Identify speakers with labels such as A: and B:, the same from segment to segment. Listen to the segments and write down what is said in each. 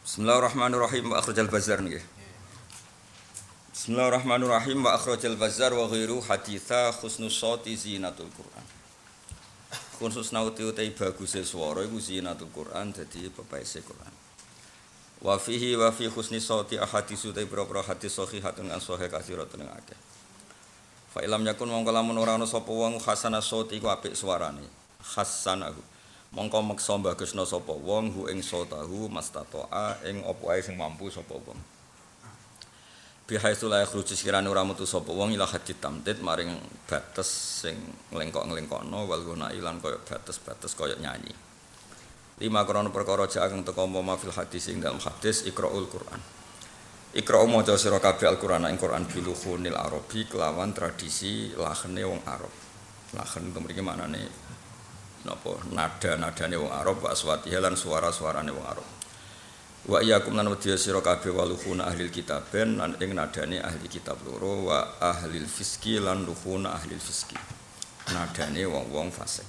A: Bismillahirrahmanirrahim wa akhrajal bazar nggih. Bismillahirrahmanirrahim wa akhrajal bazar wa ghairu haditha khusnus shoti zinatul Qur'an. Khusus nauti utai baguse swara iku zinatul Qur'an dadi pepaese Qur'an. Wa fihi wa fi khusni shoti ahadits utai propro hadis sahihatun an sahih katsiratun akeh. Fa ilam yakun mongko lamun ora ana sapa wong hasanah shoti iku apik swarane. Hasanahu mongko meksa bagusna sapa wong hu ing sotahu mastatoa ing apa ae sing mampu sapa wong bihaitsu la yakhruju sekirane ora metu sapa wong ila hadit tamtid maring bates sing nglengkok-nglengkokno wal guna ilan kaya bates-bates kaya nyanyi lima krana perkara jak kang teka apa fil hadis ing dalem hadis iqraul Qur'an Iqra maca sira kabeh Al-Qur'an ing Qur'an biluhunil Arabi kelawan tradisi lahene wong Arab lahen itu mriki maknane napa nada-nadane wong Arab wa aswati lan suara-suarane wong Arab. Wa iyyakum lan wedya sira kabeh waluhuna ahlil kitaben lan ing nadane ahli kitab loro wa ahlil fiski lan luhuna ahlil fiski. Nadane wong-wong fasik.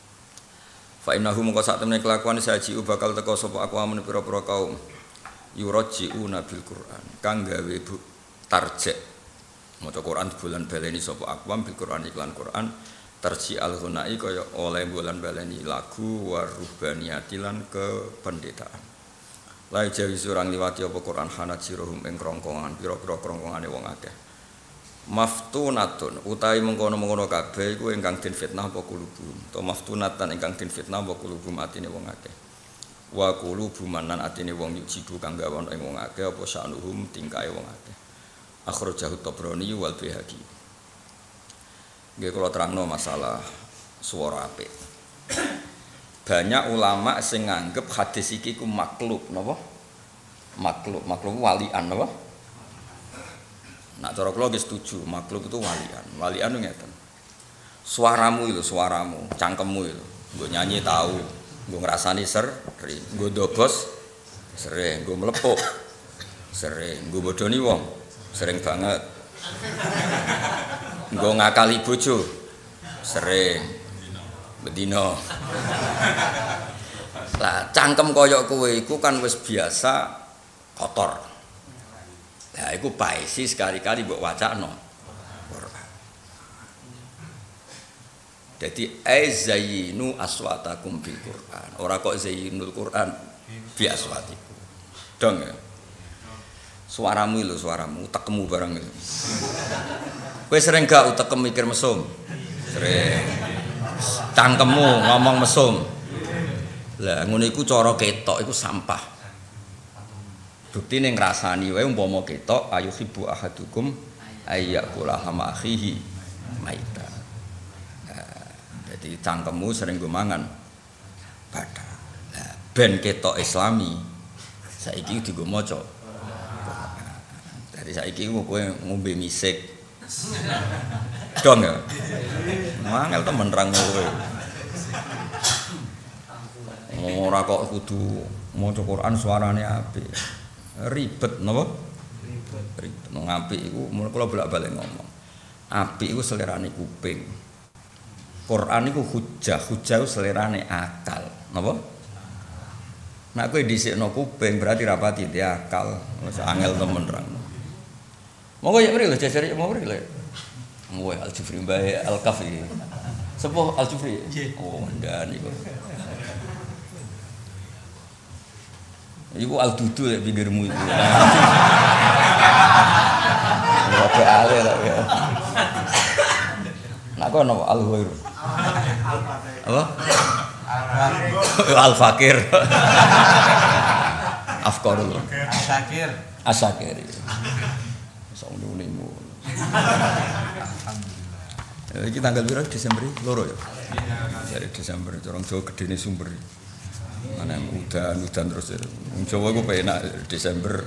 A: Fa innahu mongko sak temene kelakuan saji bakal teka sapa aku amun pira-pira kaum yurji'una bil Qur'an kang gawe tarjek maca Qur'an bulan baleni sapa akwam bil Qur'an iklan Qur'an terji al-ghunai kaya oleh bulan baleni lagu waruhbaniyati lan kependetaan. La jawi surang liwati apa Quran hanat sirohum ing krongkongan pira-pira krongkongane wong akeh. Maftunatun utawi mengkono-mengkono kabeh iku ingkang den fitnah apa kulubum. To maftunatan ingkang den fitnah apa kulubum atine wong akeh. Wa kulubum manan atine wong yujibu kang gawon ing wong akeh apa sanuhum tingkae wong akeh. Akhrajahu Tabrani wal Baihaqi. Nggih kula terangno masalah swara apik. Banyak ulama sing nganggep hadis iki ku makhluk napa? Makhluk walian napa? Nak cara kula nggih setuju, makhluk itu walian. Walian ngeten. Suaramu itu, suaramu, cangkemmu itu. Nggo nyanyi tahu, nggo ngrasani sering, nggo dobos sering, nggo mlepuk sering, nggo bodoni wong sering banget. Nggo ngakali bojo sering bedino. Lah cangkem kaya kowe iku kan wis biasa kotor. Lah iku paesi sekali-kali mbok wacana Quran. Dadi azayyinu aswatakum bil Quran. Ora kok zayyinul Quran bi aswatikum. Dong ya. Suaramu lho, suaramu, utekmu barang itu. Kowe sering gak utekem mikir mesum? Sering. Cangkemmu ngomong mesum. Lah ngono iku cara ketok iku sampah. Buktine ngrasani wae umpama ketok ayuhibbu ahadukum ayyakula hama akhihi maita. Jadi cangkemmu sering go mangan bathak. Lah ben ketok islami saiki digo maca. Dari saiki kowe ngombe misik. Dong ya. Mangel temen rang kowe. Ora kok kudu maca Quran suarane apik. Ribet napa? Ribet. Nang apik iku mun kula bolak-balik ngomong. Apik iku selerane kuping. Quran iku hujjah iku selerane akal. Napa? Nek kowe dhisikno kuping berarti rapati di akal. Wis angel temen rang. Monggo ya mriki lho jajare mau mriki lho. Monggo Al-Jufri Mbah Al-Kafi. Sepuh Al-Jufri. Oh, ndan iku. Iku Al-Dudu lek pinggirmu iku. Ora ale lho ya. Nak kono Al-Ghair. Apa? Al-Fakir. Afqarul.
B: Asakir.
A: Asakir. Sauni-unimu. Alhamdulillah. Iki tanggal piro Desember loro ya? Dari Desember corong Jawa gedene sumber. Mana udan terus. Wong Jawa ku penak Desember.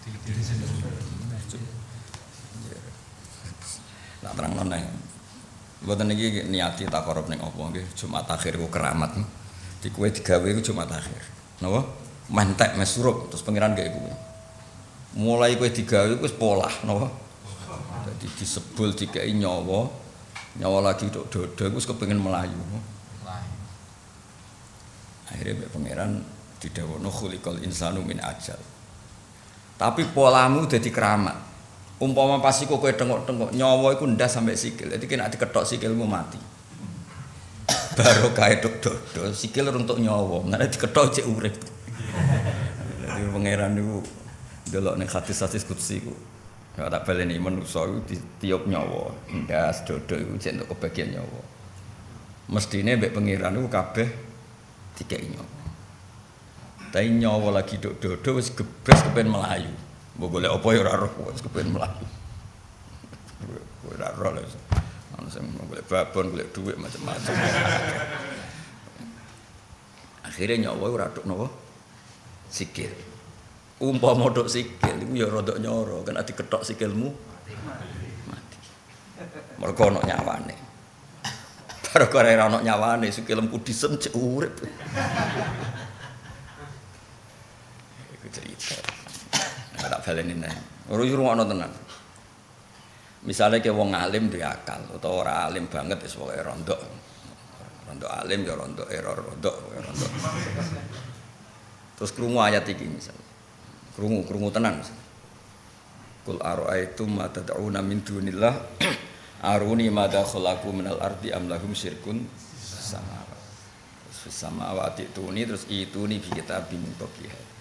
A: Nak terangno nang. Mboten iki niati takarub ning apa nggih Jumat akhir ku keramat. Di kowe digawe ku Jumat akhir. Napa? Mentek mesurup terus pangeran gawe kowe. Mulai kowe digawe wis polah napa? Dadi disebul dikai nyawa lagi tok dodo wis kepengin melayu. Akhirnya Mbak Pangeran didhawuhna khuliqal insanu min ajal. Tapi polamu dadi keramat. Umpama pas iku kowe tengok-tengok nyawa iku ndas sampai sikil. Dadi kena diketok sikilmu mati. Baru kae dok sikil runtuk nyawa. Nek diketok cek urip. Dadi pangeran niku delok ning hadis-hadis qudsi iku. Ya tak baleni manusa iku ditiup nyawa. Ndas dodo iku cek entuk kebagian nyawa. Mestine mbek pangeran iku kabeh dikeki nyawa. Tapi nyawa lagi dodo wis gebes kepen melayu. Mbok golek apa ya ora roh wis kepen melayu. Ora roh lho. Ana sing golek babon, golek dhuwit macam-macam. Akhirnya nyawa ora tok napa? Sikil. Umpama tok sikil iku ya rada nyara, kan diketok sikilmu mati. Mergo ana nyawane. Baru ora ana nyawane sikilmu disem cek urip. Cerita. Tak baleni neh. Ora rungokno tenan. Misale ke wong alim duwe akal utawa ora alim banget wis pokoke rondok. Rondok alim ya rondok error rondok. Terus krungu ayat iki misal. Krungu tenan. Qul ara'aitum ma tad'una min dunillah aruni madza khalaqu minal ardi am lahum syirkun samawati tuni terus ituni bi kitabim qablih.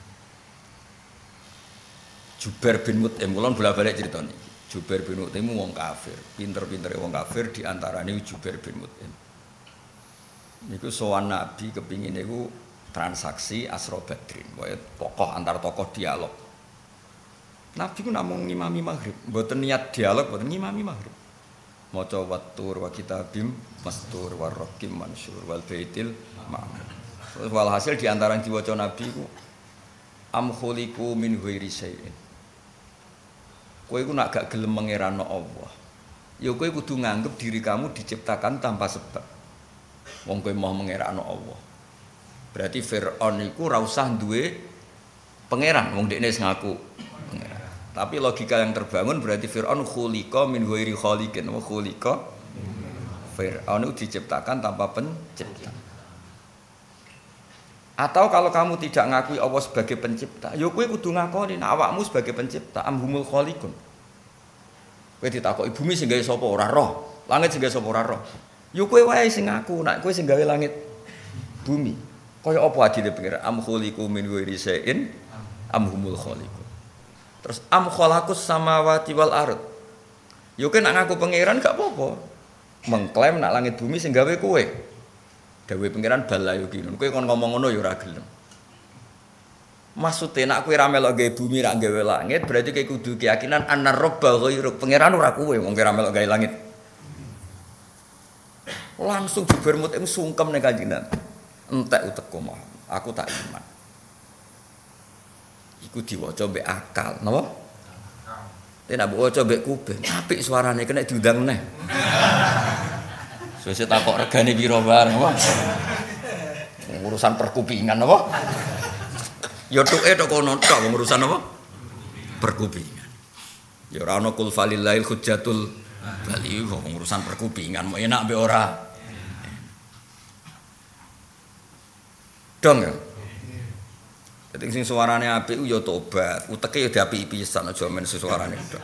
A: Jubair bin Mut'im, kula bolak-balik crita niki. Jubair bin Mut'im wong kafir, pinter-pintere wong kafir diantarane Jubair bin Mut'im. Niku sowan Nabi kepingin niku transaksi Asra Badrin, wae tokoh antar tokoh dialog. Nabi ku namung ngimami maghrib, mboten niat dialog, mboten ngimami maghrib. Maca wattur wa kitabim mastur wa raqim mansur wal baitil ma'mur. Terus walhasil diantara yang diwaca Nabi ku am khuliqu min ghairi syai'in. Kowe iku nak gak gelem mengerano Allah. Ya kowe kudu nganggep diri kamu diciptakan tanpa sebab. Wong kowe mau mengerano Allah. Berarti Firaun iku ora usah duwe pangeran, wong dekne wis ngaku pangeran. Tapi logika yang terbangun berarti Firaun khuliqa min ghairi khaliqin. Wa khuliqa Firaun itu diciptakan tanpa pencipta. Atau kalau kamu tidak ngakui Allah sebagai pencipta, ya kowe kudu ngakoni awakmu sebagai pencipta, amhumul khaliqun. Kowe ditakoki bumi sing gawe sapa ora roh, langit sing gawe sapa ora roh. Ya kowe wae sing ngaku nek kowe sing gawe langit bumi. Kaya apa adile pengira am khuliqu min ghairi syai'in amhumul khaliqun. Terus am khalaqus samawati wal ard. Ya kowe nek ngaku pangeran gak apa-apa. Mengklaim nek langit bumi sing gawe kowe. Dawe pengiran balayo kinun. Kowe kon ngomong ngono ya ora gelem. Maksude nek kowe ra melok gawe bumi ra gawe langit, berarti kowe kudu keyakinan anar robba ghairuk. Pengiran ora kowe wong kowe ra melok gawe langit. Langsung Jubair Mut'im sungkem ning Kanjeng Nabi. Entek utekku mah. Aku tak iman. Iku diwaca mbek akal, napa? Nek mbok waca mbek kuping, apik suarane kena diundang neh. Sesuk takok regane piro bareng apa? Urusan perkupingan apa? Ya tuke tok kono tok urusan apa? Perkupingan. Ya ora ana kul falillahil hujjatul bali urusan perkupingan mau enak mbek ora. Dong ya. Dadi sing suarane apik ya tobat, uteke ya diapiki pisan aja men suarane tok.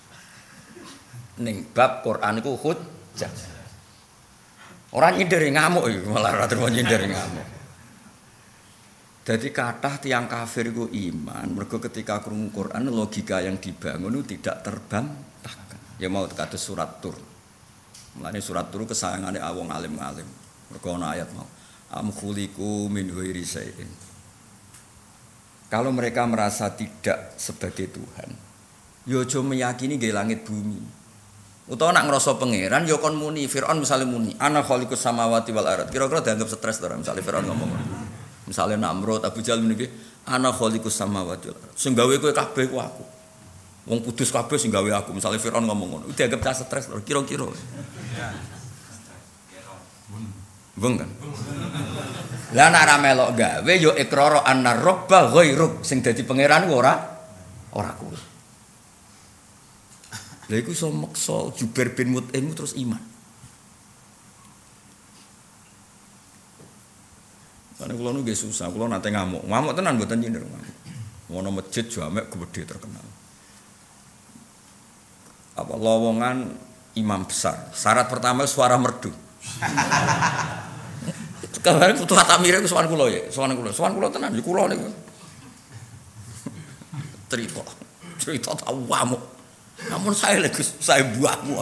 A: Ning bab Quran iku hujjah. Orang nyinderi ngamuk iki malah ora terima nyinderi ngamuk. Jadi kathah tiyang kafir iku iman, mergo ketika krungu Quran logika yang dibangun itu tidak terbantahkan. Ya mau kados surat Tur. Mulane surat Tur kesayangane wong alim-alim. Mergo ana ayat mau am khuliqu min ghairi syai'in. Kalau mereka merasa tidak sebagai Tuhan, ya aja meyakini nggih langit bumi. Utawa nak ngrasa pangeran ya kon muni Firaun misale muni ana khaliqus samawati wal ard. Kira-kira dianggap stres to misale Firaun ngomong. Misale Namrud Abu Jahal meniki ana khaliqus samawati wal ard. Sing gawe kowe kabeh ku aku. Wong kudus kabeh sing gawe aku. Misale Firaun ngomong ngono. Dianggap cah stres to kira-kira. Wong kan. Lah nek ra melok gawe ya iqrar annar robba ghairuk sing dadi pangeran ora kuwi. Lha iku iso maksa Jubair bin Mut'im terus iman. Karena kula nu nggih susah, kula nate ngamuk. Ngamuk tenan mboten nyindir ngamuk. Ono masjid jamek gede terkenal. Apa lowongan imam besar. Syarat pertama suara merdu. Kemarin Ketua Tamire ku sowan kula ya, sowan kula tenan iki kula niku. Cerita tawamu. Namun saya lagi saya buahmu.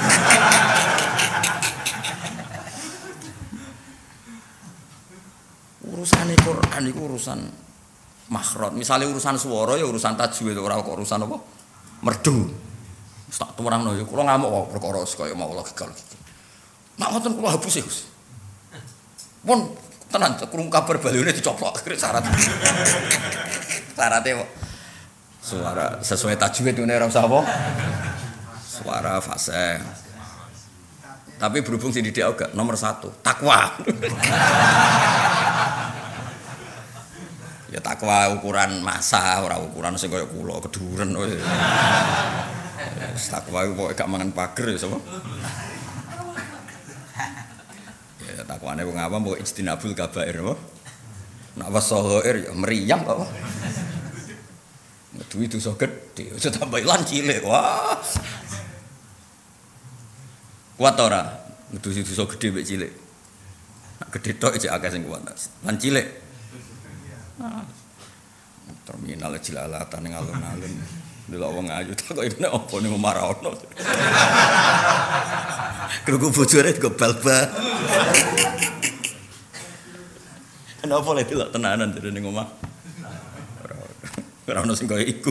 A: Urusan Quran itu urusan makhraj. Misalnya urusan swara ya urusan tajwid ora kok urusan apa? Merdu. Tak tumarangno ya kula ngamuk kok perkara kaya mau Allah gagal. Nek ngoten kula hapus Gus. Pun tenan krungu kabar balune dicoplok akhire syarat. Syaratnya kok suara sesuai tajwid ngene ora usah apa? Suara fasih. Tapi berhubung sing didik gak nomor 1, takwa. Ya takwa ukuran masa, ora ukuran sing kaya kula keduren wis. Takwa iku pokoke gak mangan pager ya sapa? Ya takwane wong awam pokoke ijtinabul kabair apa? Nek wasahair ya mriyam apa? Duit dosa gede, aja tambah lan cilik. Wah. Kuat ora? Ngedusi dosa gede mek cilik. Nek gede tok iki akeh sing kuat. Lan cilik. Terminal jilalatan ning alun-alun. Delok wong ayu tak kok nek opo ning omah ra ono. Krungu bojone go bal-bal. Kenapa lek delok tenanan jare ning omah? Ora ono sing kaya iku.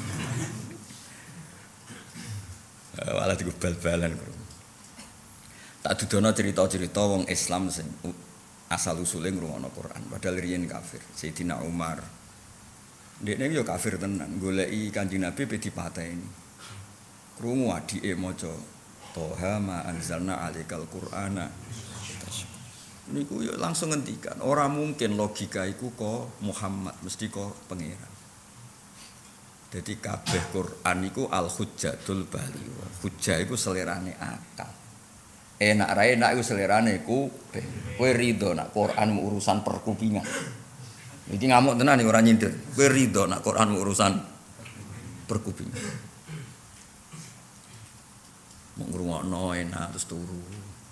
A: Walah diku bal-balan. Tak dudono cerita-cerita wong Islam sing asal usule ngrungokno Quran padahal riyen kafir. Sayyidina Umar. Dekne yo kafir tenan, goleki Kanjeng Nabi pe dipateni. Krungu adike maca Toha ma anzalna alaikal Qur'ana. Niku yo langsung ngendikan, ora mungkin logika iku kok Muhammad mesti kok pangeran. Jadi kabeh Quran iku al-hujjatul baligh. Hujjah iku selerane akal. Enak ra enak iku selerane kuping. Kowe rido nek Quran urusan perkupingan. Iki ngamuk tenan iki ora nyindir. Kowe rido nek Quran urusan perkupingan. Mung ngrungokno enak terus turu.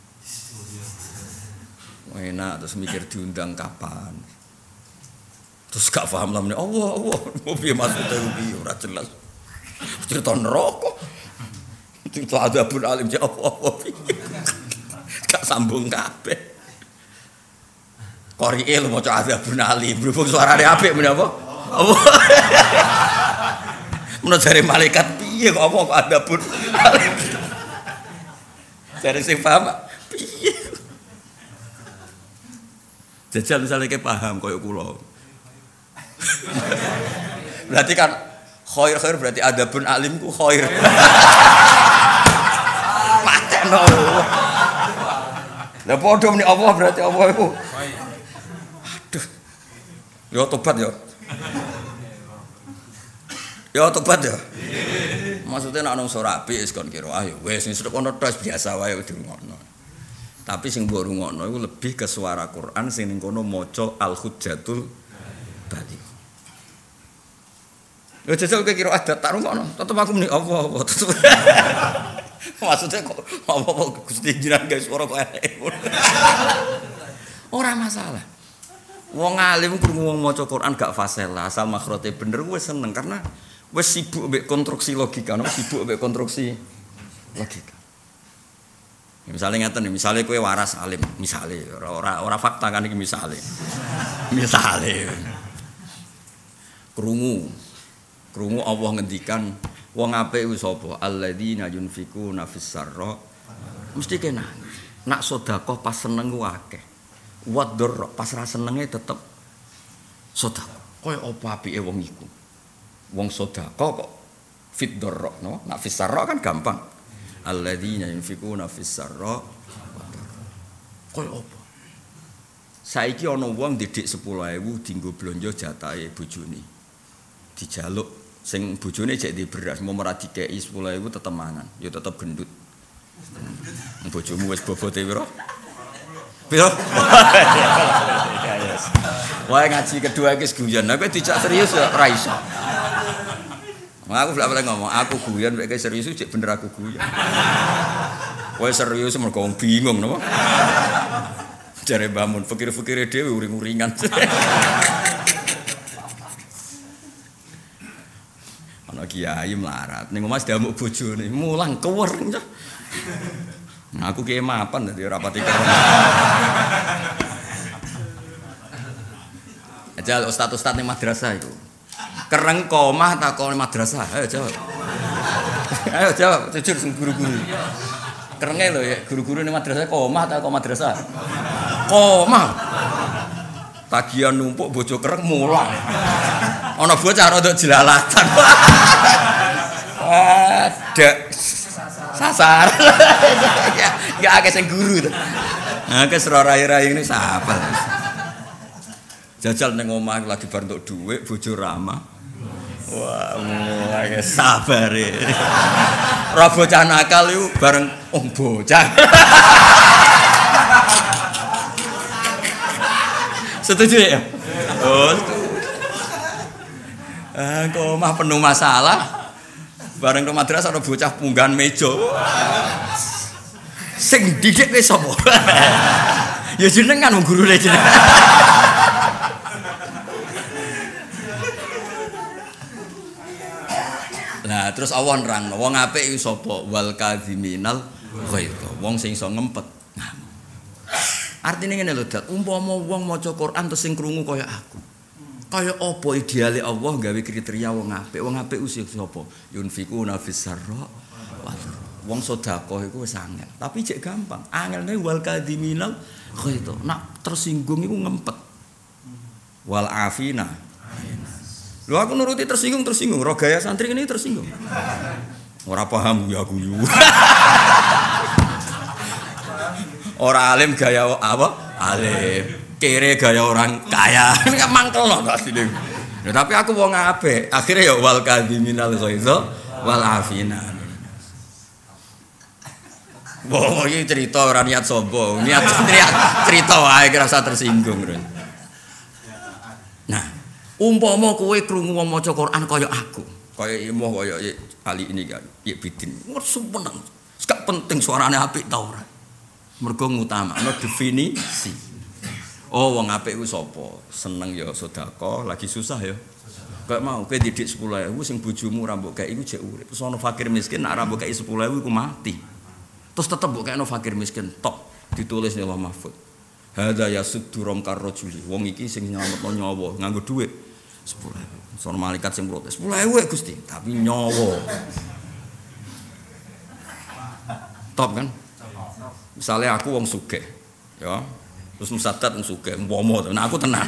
A: Enak terus mikir diundang kapan. Terus gak paham lah Allah mau piye maksudnya piye ora jelas. Cerita neraka. Cerita adabun alim jawab apa piye. Gak sambung kabeh. Qori'il maca adabun alim berhubung suarane apik men apa? Allah. Menurut jare malaikat piye kok apa kok adabun alim. Jare sing paham piye. Jajal misalnya ke paham koyo kula. Berarti kan khair berarti adabun alimku khair. Mateno. Lah padha meni Allah berarti Allah iku. Aduh. Yo tobat yo. Yo tobat yo. Maksudnya nek nang sorapi wis kon kira ayo wis wis kono tos biasa wae dirungokno. Tapi sing mbok rungokno iku lebih ke suara Quran sing ning kono maca al-hujjatul baligh. Lha jajal kowe kira adat tak rungokno, tetep aku muni apa tetep. Maksudnya kok apa Gusti jenengan gawe swara kok elek. Ora masalah. Wong alim krungu wong maca Quran gak fasih lah, asal makhrote bener wis seneng karena wis sibuk mbek konstruksi logika, sibuk mbek konstruksi logika. Misalnya ngeten, misalnya kowe waras alim, misalnya ora fakta kan iki misalnya. Misalnya krungu Allah ngendikan wong apik iku sapa? Alladzina yunfikuna fis sarra mesti kena. Nak sedekah pas seneng ku akeh. Wador pas ra senenge tetep sedekah. Kaya apa apike wong iku? Wong sedekah kok fit dorok no? Nak fis sarra kan gampang. Alladzina yunfikuna fis sarra kaya apa? Saiki ana wong didik 10.000 dienggo blonjo jatahe bojone. Dijaluk sing bojone jek di beras mau ora dikeki 10.000 tetep mangan, ya tetep gendut. Bojomu wis bobote pira? Pira? Wae ngaji kedua iki guyon. Nek dijak serius ya ora iso. Aku bolak-balik ngomong, aku guyon nek serius cek bener aku guyon. Wae serius mergo bingung napa? Jare bangun pikir-pikire dhewe uring-uringan. Ana kiai melarat ning omah diamuk bojone, mulang kewer. Aku kiai mapan dadi ora pati keren. Ajal ustaz-ustaz ning madrasah iku. Kereng komah takon madrasah. Ayo jawab. Ayo jawab, jujur sing guru-guru. Kerenge lho ya, guru-guru ning madrasah komah ta kok madrasah? Komah. Tagihan numpuk bojo kereng mulang. Ana bocah rada jelalatan. Ada sasar. Ya akeh sing guru to. Nah, kes rai-rai ini siapa? Jajal ning omah lagi bar entuk dhuwit bojo ramah. Wah, mulai sabar ya. Ora bocah nakal iku bareng bocah. Setuju ya? Oh. Kok mah penuh masalah. Bareng ke madrasah ada bocah punggahan meja. Sing didik wis sapa? Ya jenengan wong gurune jenengan. Nah, terus awan nerangno wong apik iku sapa? Wal kadhiminal ghaidh. Wong sing iso ngempet. Artine ngene lho, Dat. Umpama wong maca Quran terus sing krungu kaya aku. Kaya apa ideale Allah gawe kriteria wong apik? Wong apik usi sapa? Yunfikuna fis-sarra wa wong sedekah iku wis angel. Tapi cek gampang. Angelne wal kadhiminal ghaidh. Nak tersinggung iku ngempet. Wal afina. Lho aku nuruti tersinggung, roh gaya santri ini tersinggung. Ora paham ya guyu. Ora alim gaya apa? Alim. Kere gaya orang kaya. Ini kan mangkelno to asline. Ya tapi aku wong apik. Akhire ya wal kadhiminal ghaidh wal afina. Wong iki cerita ora niat sombong, niat cerita wae kira usah tersinggung. Nah, umpama kowe krungu wong maca Quran kaya aku, kaya emoh kaya kali ini kan, ya bidin. Wes seneng. Gak penting suarane apik ta ora. Mergo ngutamakno definisi. Oh, wong apik ku sapa? Seneng ya sedekah, lagi susah ya. Kayak mau kowe didik 10.000 sing bojomu ora mbok gawe iku jek urip. Sono fakir miskin nek ora mbok gawe 10.000 iku mati. Terus tetep mbok gawe fakir miskin tok ditulis ning Allah Mahfud. Hadza yasuddu ramkar rajuli. Wong iki sing nyelametno nyawa nganggo dhuwit 10.000. Sono malaikat sing protes. 10.000 Gusti, tapi nyawa. Top kan? Misalnya aku wong sugih, ya. Terus musadat wong sugih, umpama to. Nah aku tenan.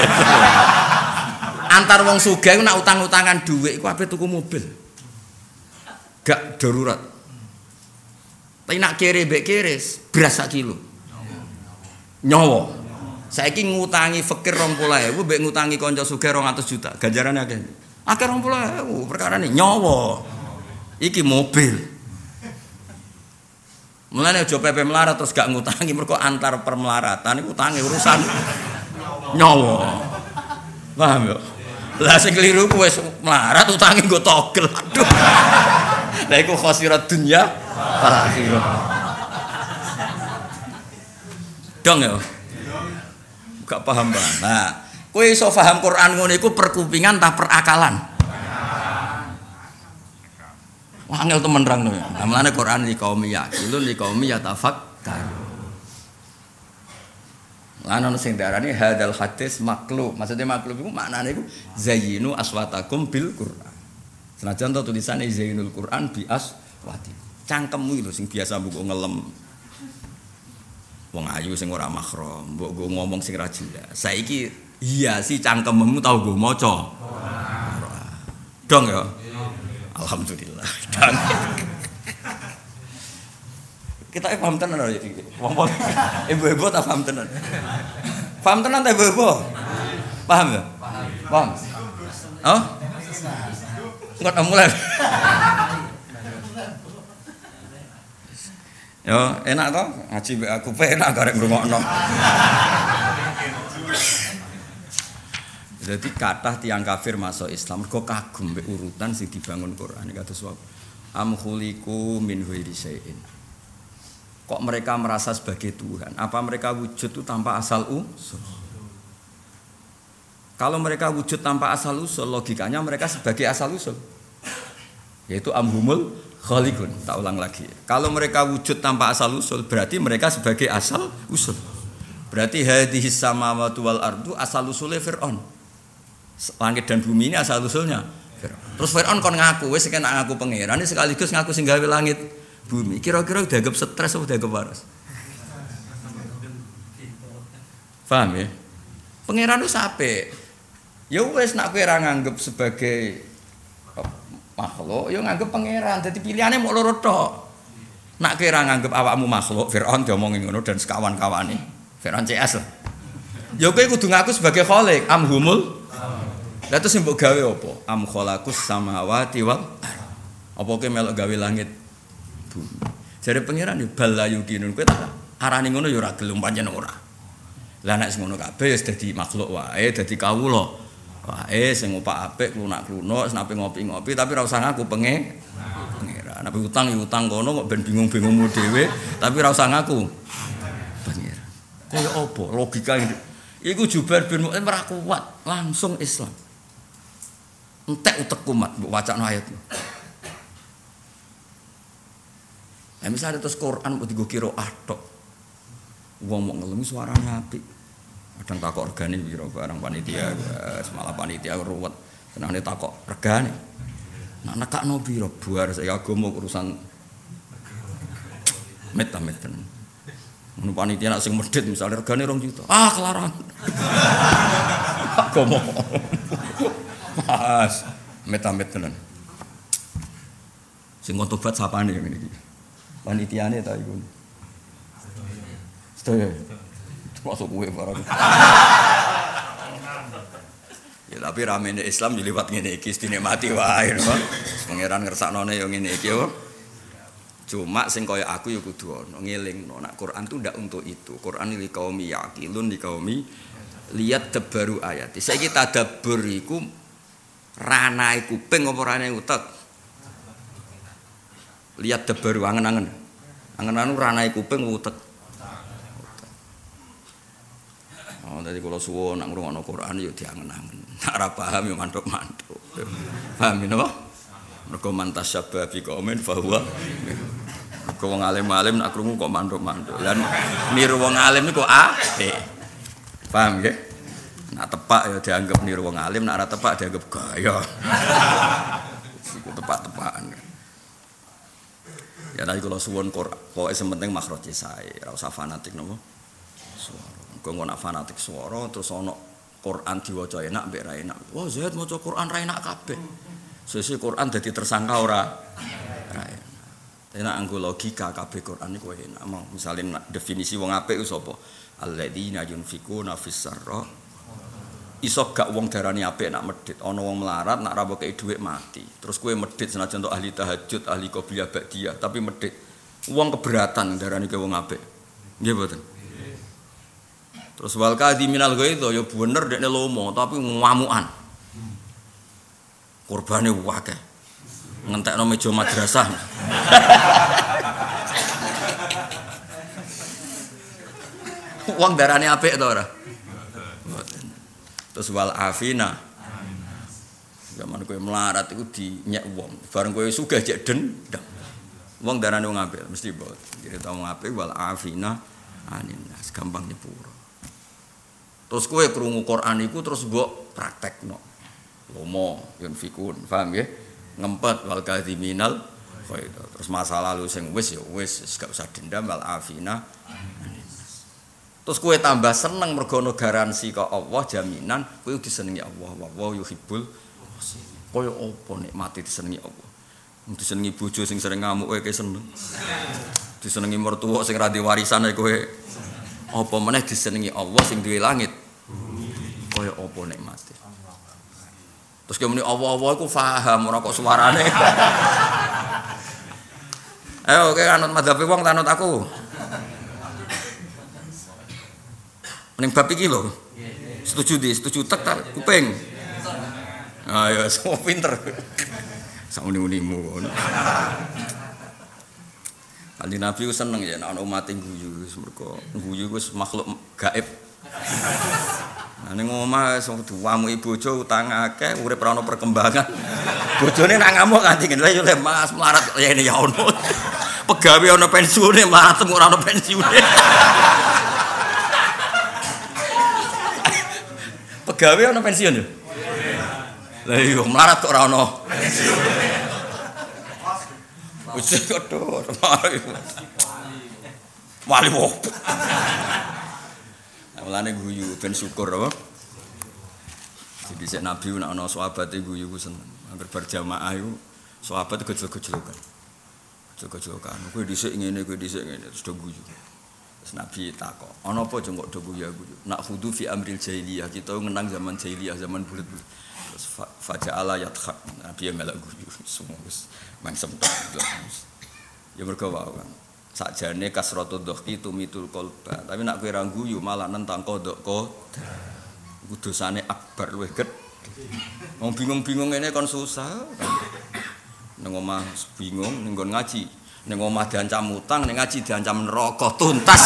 A: Antar wong sugih ku nak utang-utangan dhuwit iku ape tuku mobil. Gak darurat. Tapi nak kere mbek keris, beras 1 kilo. Nyawa. Saiki ngutangi fakir 20.000 mbek ngutangi kanca sugih 200 juta. Ganjarane akeh. Akeh 20.000 perkarane nyawa. Iki mobil. Mulane aja pepe melarat terus gak ngutangi mergo antar permelaratan iku utange urusan nyawa. Paham ya? Lah sing keliru ku wis melarat utange nggo togel. Aduh. Lah iku khosirat dunya akhirah. Dong ya. Gak paham banget. Nah, kowe iso paham Quran ngono iku perkupingan ta perakalan? Angel temen rang ya. Namanya Quran di kaum yakilun di kaum yatafakkar. Lan sing darani hadal hadis makhluk. Maksudnya makhluk itu maknane iku zayyinu aswatakum bil Quran. Senajan to tulisane zayyinul Quran bi aswati. Cangkemmu lho sing biasa mbok ngelem. Wong ayu sing ora mahram, mbok go ngomong sing ra jelas. Saiki iya si cangkemmu tau go maca. Dong ya. Alhamdulillah. Dan kita paham tenan ya iki. Wong ibu-ibu tak paham tenan. Paham tenan ta ibu-ibu? Paham ya? Paham. Oh? Enggak mulai. Yo, enak toh ngaji mbek aku enak garek ngrungokno. Jadi kathah tiyang kafir masuk Islam mergo kagum mbek urutan sing dibangun Quran kados wae. Am khuliqu min ghairi syai'in. Kok mereka merasa sebagai Tuhan? Apa mereka wujud itu tanpa asal usul? Kalau mereka wujud tanpa asal usul, logikanya mereka sebagai asal usul. Yaitu amhumul khaliqun. Tak ulang lagi. Kalau mereka wujud tanpa asal usul, berarti mereka sebagai asal usul. Berarti hadhis samawati wal ardu asal usulnya Fir'aun. Langit dan bumi ini asal usulnya Fir'aun. Terus Fir'aun kon ngaku wis kena ngaku pangeran sekaligus ngaku sing gawe langit bumi. Kira-kira dianggap stres atau dianggap waras? Paham ya? Pangeran itu sampe ya wis nak kowe ora nganggep sebagai makhluk, ya nganggep pangeran. Dadi pilihane mok loro tok. Nak kowe ora nganggep awakmu makhluk, Fir'aun diomongi ngono dan sekawan-kawane. Fir'aun CS lah. Ya kowe kudu ngaku sebagai khalik, amhumul. Lah terus mbok gawe apa? Am khalaqus samawati wal apa kowe melok gawe langit bumi. Jare pangeran yo bal la yuqinun kowe tak arani ngono yo ora gelem pancen ora. Lah nek ngono kabeh wis dadi makhluk wae, dadi kawula. Wae sing opak apik klunak-klunuk, senape ngopi-ngopi tapi ora usah ngaku pangeran. Nek utang yo utang kono kok ben bingung-bingungmu dhewe, tapi ora usah ngaku pangeran. Kaya apa logika iku Jubair bin Mut'im ora kuat, langsung Islam. Entek utek kumat mbok wacana ayat. Nah, misalnya terus Quran mbok digo qiraah tok. Wong mok ngelemi suarane apik. Kadang takok regane piro barang panitia, malah panitia ruwet. Senane takok regane. Nak nekakno piro buar saya agama urusan met-met tenan. Mun panitia nak sing medhit misale regane 2 juta. Ah, kelaran. Agama. Mas, met-met tenan. Sing tobat sapane ngene iki. Panitiane ta iku. Sedaya. Masuk kowe barang. Ya tapi ramene Islam yo liwat ngene iki dinikmati wae, no. Pangeran ngersaknone yo ngene iki yo. Cuma sing kaya aku yo kudu ana ngelingno nek Quran tuh ndak untuk itu. Quran li qaumi yaqilun li qaumi lihat tebaru ayat. Saiki tadabbur iku ranae kuping apa ranae utek? Lihat tebaru angen-angen. Angen-angen ranae kuping utek. Oh, dadi kula suwun nek ngrungokno Quran ya diangen-angen. Nek ora paham ya mantuk-mantuk. Paham napa? Mergo mantasyabba bi qaumin fa huwa. Mergo wong alim-alim nek krungu kok mantuk-mantuk. Lah niru wong alim niku apik. Paham nggih? Nek tepak ya dianggap niru wong alim, nek ora tepak dianggap gaya. Iku tepak-tepakan. Ya nek kula suwun Quran, pokoke sementing makhraje sae, ora usah fanatik napa. Suara. Kok nak fanatik swara terus ana Quran diwaca enak mbek ra enak. Wah, Zaid maca Quran ra enak kabeh. Sesuk Quran dadi tersangka ora enak. Enak anggo logika kabeh Quran iku enak. Misale definisi wong apik ku sapa? Alladzina yunfikuna fis sarra. Iso gak wong darani apik nak medhit. Ana wong melarat nak ra kei dhuwit mati. Terus kowe medhit senajan untuk ahli tahajud, ahli qobliyah ba'diyah, tapi medhit. Wong keberatan darani kowe wong apik. Nggih mboten? Terus wal kadhiminal ghaidha ya bener dekne lomo tapi ngamukan. Kurbane akeh. Ngentekno meja madrasah. Wong darane apik to ora? Terus wal afina. Zaman kowe melarat iku dinyek wong. Bareng kowe sugih jek dendam. Wong darane wong apik mesti mbok. Cerita wong apik wal afina aninnas gampang nyepuro. Terus kowe krungu Quran iku terus mbok praktekno. Lomo yunfikun, paham nggih? Ngempet wal kadhiminal ghaidha. Terus masa lalu sing wis ya wis gak usah dendam wal afina. Terus kowe tambah seneng mergo ono garansi kok Allah jaminan kowe disenengi Allah. Wa yuhibbul kaya apa nikmate disenengi Allah. Disenengi bojo sing sering ngamuk kowe seneng. Disenengi mertua sing ra warisan kowe apa meneh disenengi Allah sing duwe langit. Kaya apa nikmate. Terus kemene Allah-Allah iku paham ora kok suarane. Ayo kowe anut madzhab wong ta anut aku. Ning bab iki lho. Setuju tek ta kuping. Ah ya semua pinter. Sak uni-unimu ngono. Kanjeng Nabi ku seneng ya nek ana umat guyu wis mergo guyu wis makhluk gaib. Nah ning omah sing duwamuki bojo utang akeh urip ora ono perkembangan. Bojone nak ngamuk kanthi ngene yo le Mas melarat ya ini ya ono. Pegawe ono pensiune melarat ora ono pensiune. Pegawe ono pensiun yo. Lah iya melarat kok ora ono pensiune. Wis kotor. Wali wong. Mulane guyu ben syukur apa? Jadi sik Nabi nek ana sahabate guyu ku seneng. Hampir berjamaah iku sahabat gejlok-gejlokan. Gejlok-gejlokan. Kowe dhisik ngene, terus do guyu. Terus Nabi takok, "Ana apa jeng kok do guyu? Nak khudu fi amril jahiliyah, kita ngenang zaman jahiliyah, zaman bulet-bulet." Terus faja'ala yadhak. Nabi melok guyu. Wis mangsem tok. Ya mergo wae kan. Sakjane kasratu dhaqi tumitul qalba. Tapi nak kowe ra guyu malah nentang kodok iku dosane akbar luwih gedhe. Wong bingung-bingung ngene kon susah. Nang omah bingung ning nggon ngaji. Ning omah diancam utang, ning ngaji diancam neraka tuntas.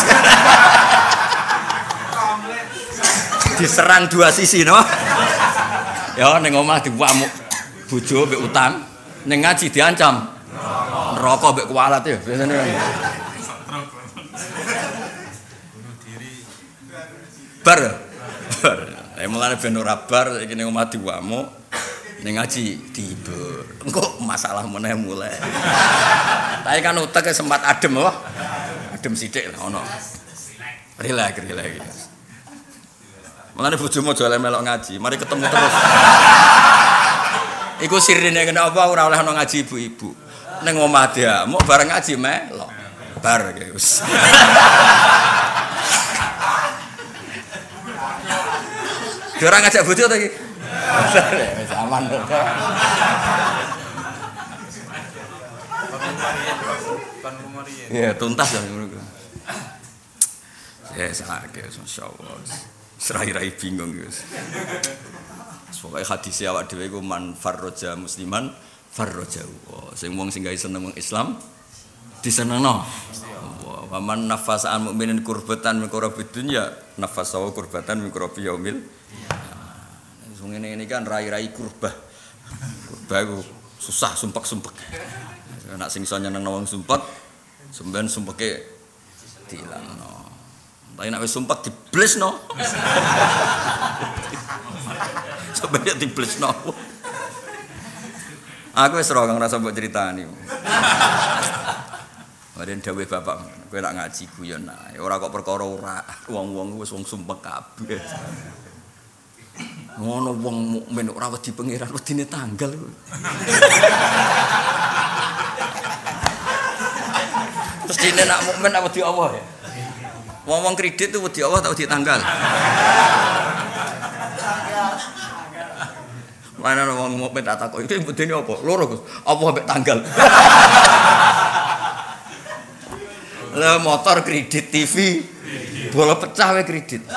A: Diserang dua sisi no. Ya ning omah diwamuk bojo mbek utang, ning ngaji diancam neraka mbek kualat ya biasane. Bar. Mulane ben ora bar iki ning omah diwamuk, ning ngaji dibur. Engko masalah meneh mulai. Tapi kan utek sempat adem loh. Adem sithik lah ono. Relax. Mulane bojomu aja melok ngaji, mari ketemu terus. Iku sirine kenapa ora oleh ono ngaji ibu-ibu. Ning omah dia, mok bareng ngaji melok. Bar iki wis. Ora ngajak bojo ta iki. Wis aman to. Ya tuntas ya ngono. Ya sakake masyaallah. Serai-rai bingung guys. Pokoke hadis awak dhewe iku man farroja musliman farrojahu. Sing wong sing gawe seneng wong Islam disenengno. Wa man nafasa an mukminin kurbatan min kurabi dunya nafasa wa kurbatan min kurabi yaumil. Wong ngene kan rai-rai kurbah. Kurbah iku susah sumpek-sumpek. Nek sing iso nyenengno wong sumpek, semben sumpeke dilangno. Tapi nek wis sumpek diblesno. Sampai diblesno. Aku wis ora ngrasa mbok critani. Maren dawuh bapak, kowe nak ngaji guyon ae. Ora kok perkara ora. Wong-wong wis wong sumpek kabeh. Ngono wong mukmin ora wedi pangeran wedine tanggal. Terus dene nak mukmin apa wedi Allah ya? Wong-wong kredit tuh wedi Allah tak wedi tanggal. Mana wong mukmin tak takok iki wedine apa? Loro Gus. Apa mbek tanggal? Lah motor kredit TV bola pecah wae kredit.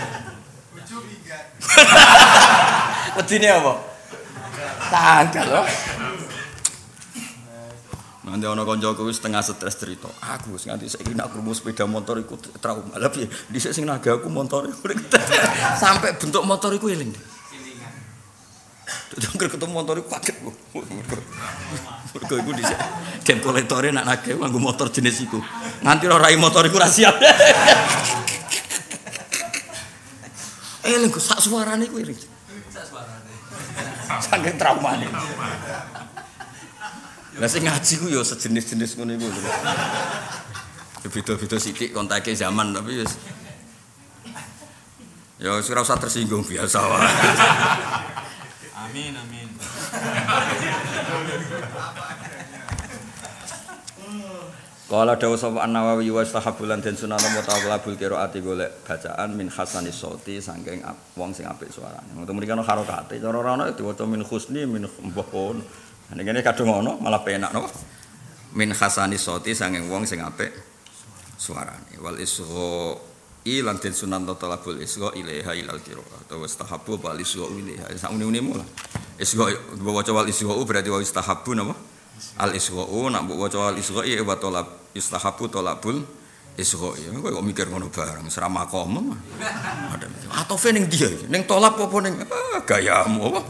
A: Wedine apa? Tanggal loh. Nanti ana kancaku wis setengah stres cerita. Aku wis nganti saiki nek krungu sepeda motor iku trauma. Lah piye? Dhisik sing naga aku motor sampai bentuk motor iku eling. Dongker ketemu motor iku kaget kok. Mergo iku dhisik den kolektore nak naga nganggo motor jenis iku. Nganti ora rai motor iku ra siap. Eling kok sak suarane iku eling. Sak suarane. Saking traumane. Lah sing ngaji ku yo sejenis-jenis ngono iku. Beda-beda sithik kontake zaman tapi wis ya ora usah tersinggung biasa wae. Amin. Qala dawu sapa An-Nawawi wa sahabulan den sunan mutawalabul qiraati golek bacaan min hasanis sauti saking wong sing apik suarane. Mung mriki ana harokate cara ora ana diwaca min husni min mbahun. Nek ngene kadung ngono malah penak napa? Min hasanis sauti saking wong sing apik suarane. Wal isgho lan den sunan talabul isgha ilaiha ilal qiraah atau wastahabu wal isgha ilaiha sak muni-munimu lah isgha waca wal isgha berarti wa istahabu napa al isgha nak mbok waca wal isgha ya wa talab istahabu talabul isgha ya kok mikir ngono bareng ora makom ada atofe ning dia ning tolap apa ning gayamu apa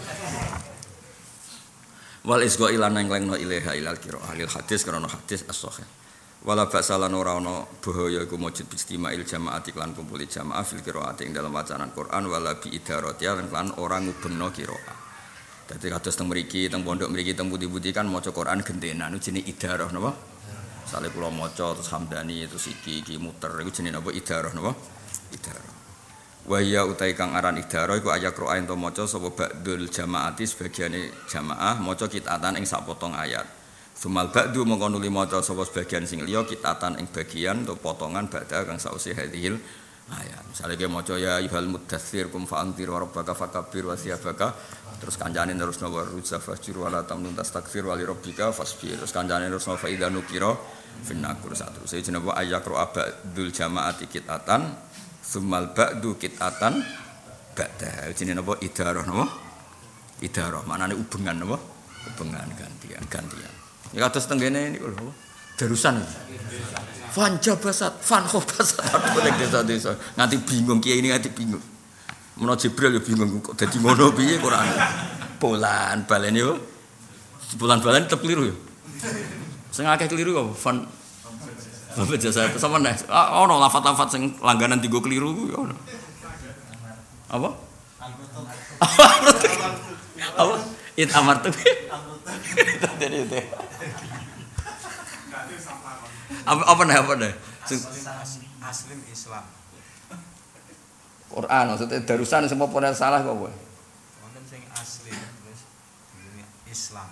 A: wal isgha ilan nglengno ilaiha ilal qiraah lil hadis karena hadis as-sahih wala ba'salan ora ana bahaya iku mujud istimail jamaati lan kumpul jamaah fil qiraati ing dalam wacanan Quran wala bi idarati lan ora ngubengno qiraah. Dadi kados teng mriki teng pondok mriki teng pundi-pundi kan maca Quran gentenan jenenge idarah napa? Sale kula maca terus hamdani terus iki muter iku jenenge napa idarah napa? Idarah. Wa ya utai kang aran idarah iku ayat Quran to maca sapa ba'dul jamaati sebagiane jamaah maca kitatan ing sapotong ayat. Sumal ba'du mongko nuli maca sapa sebagian sing liya kitatan ing bagian atau potongan ba'da kang sause hadhil ayat. Misale ge maca ya ayyuhal muddatsir kum fa'antir wa rabbaka fakabbir wa siyabaka terus kancane terus nawa rujza fajir wala tamnun tastakfir wa li rabbika fasbir terus kancane terus fa idza nukira finnakur satu. Saya jenenge ayat ro abdul jamaati kitatan sumal ba'du kitatan ba'da jenenge napa idarah napa? Idarah maknane ubengan napa? Ubengan gantian. Ya kados tenggene niku lho. Darusan. Fan jabasat, fan khobasat ning desa-desa. Nganti bingung kiai ini nganti bingung. Menawa Jibril ya bingung kok dadi ngono piye Quran. Bolan balene yo. Bolan-balan tetep keliru yo. Sing akeh keliru kok fan Bapak jasa sama nih. Ono lafat-lafat sing langganan digo keliru ku ono. Apa? Apa? It amartu. Apa nih?
B: Aslim Islam.
A: Quran maksudnya darusan semua pun salah kok.
B: Wonten sing asli terus Islam.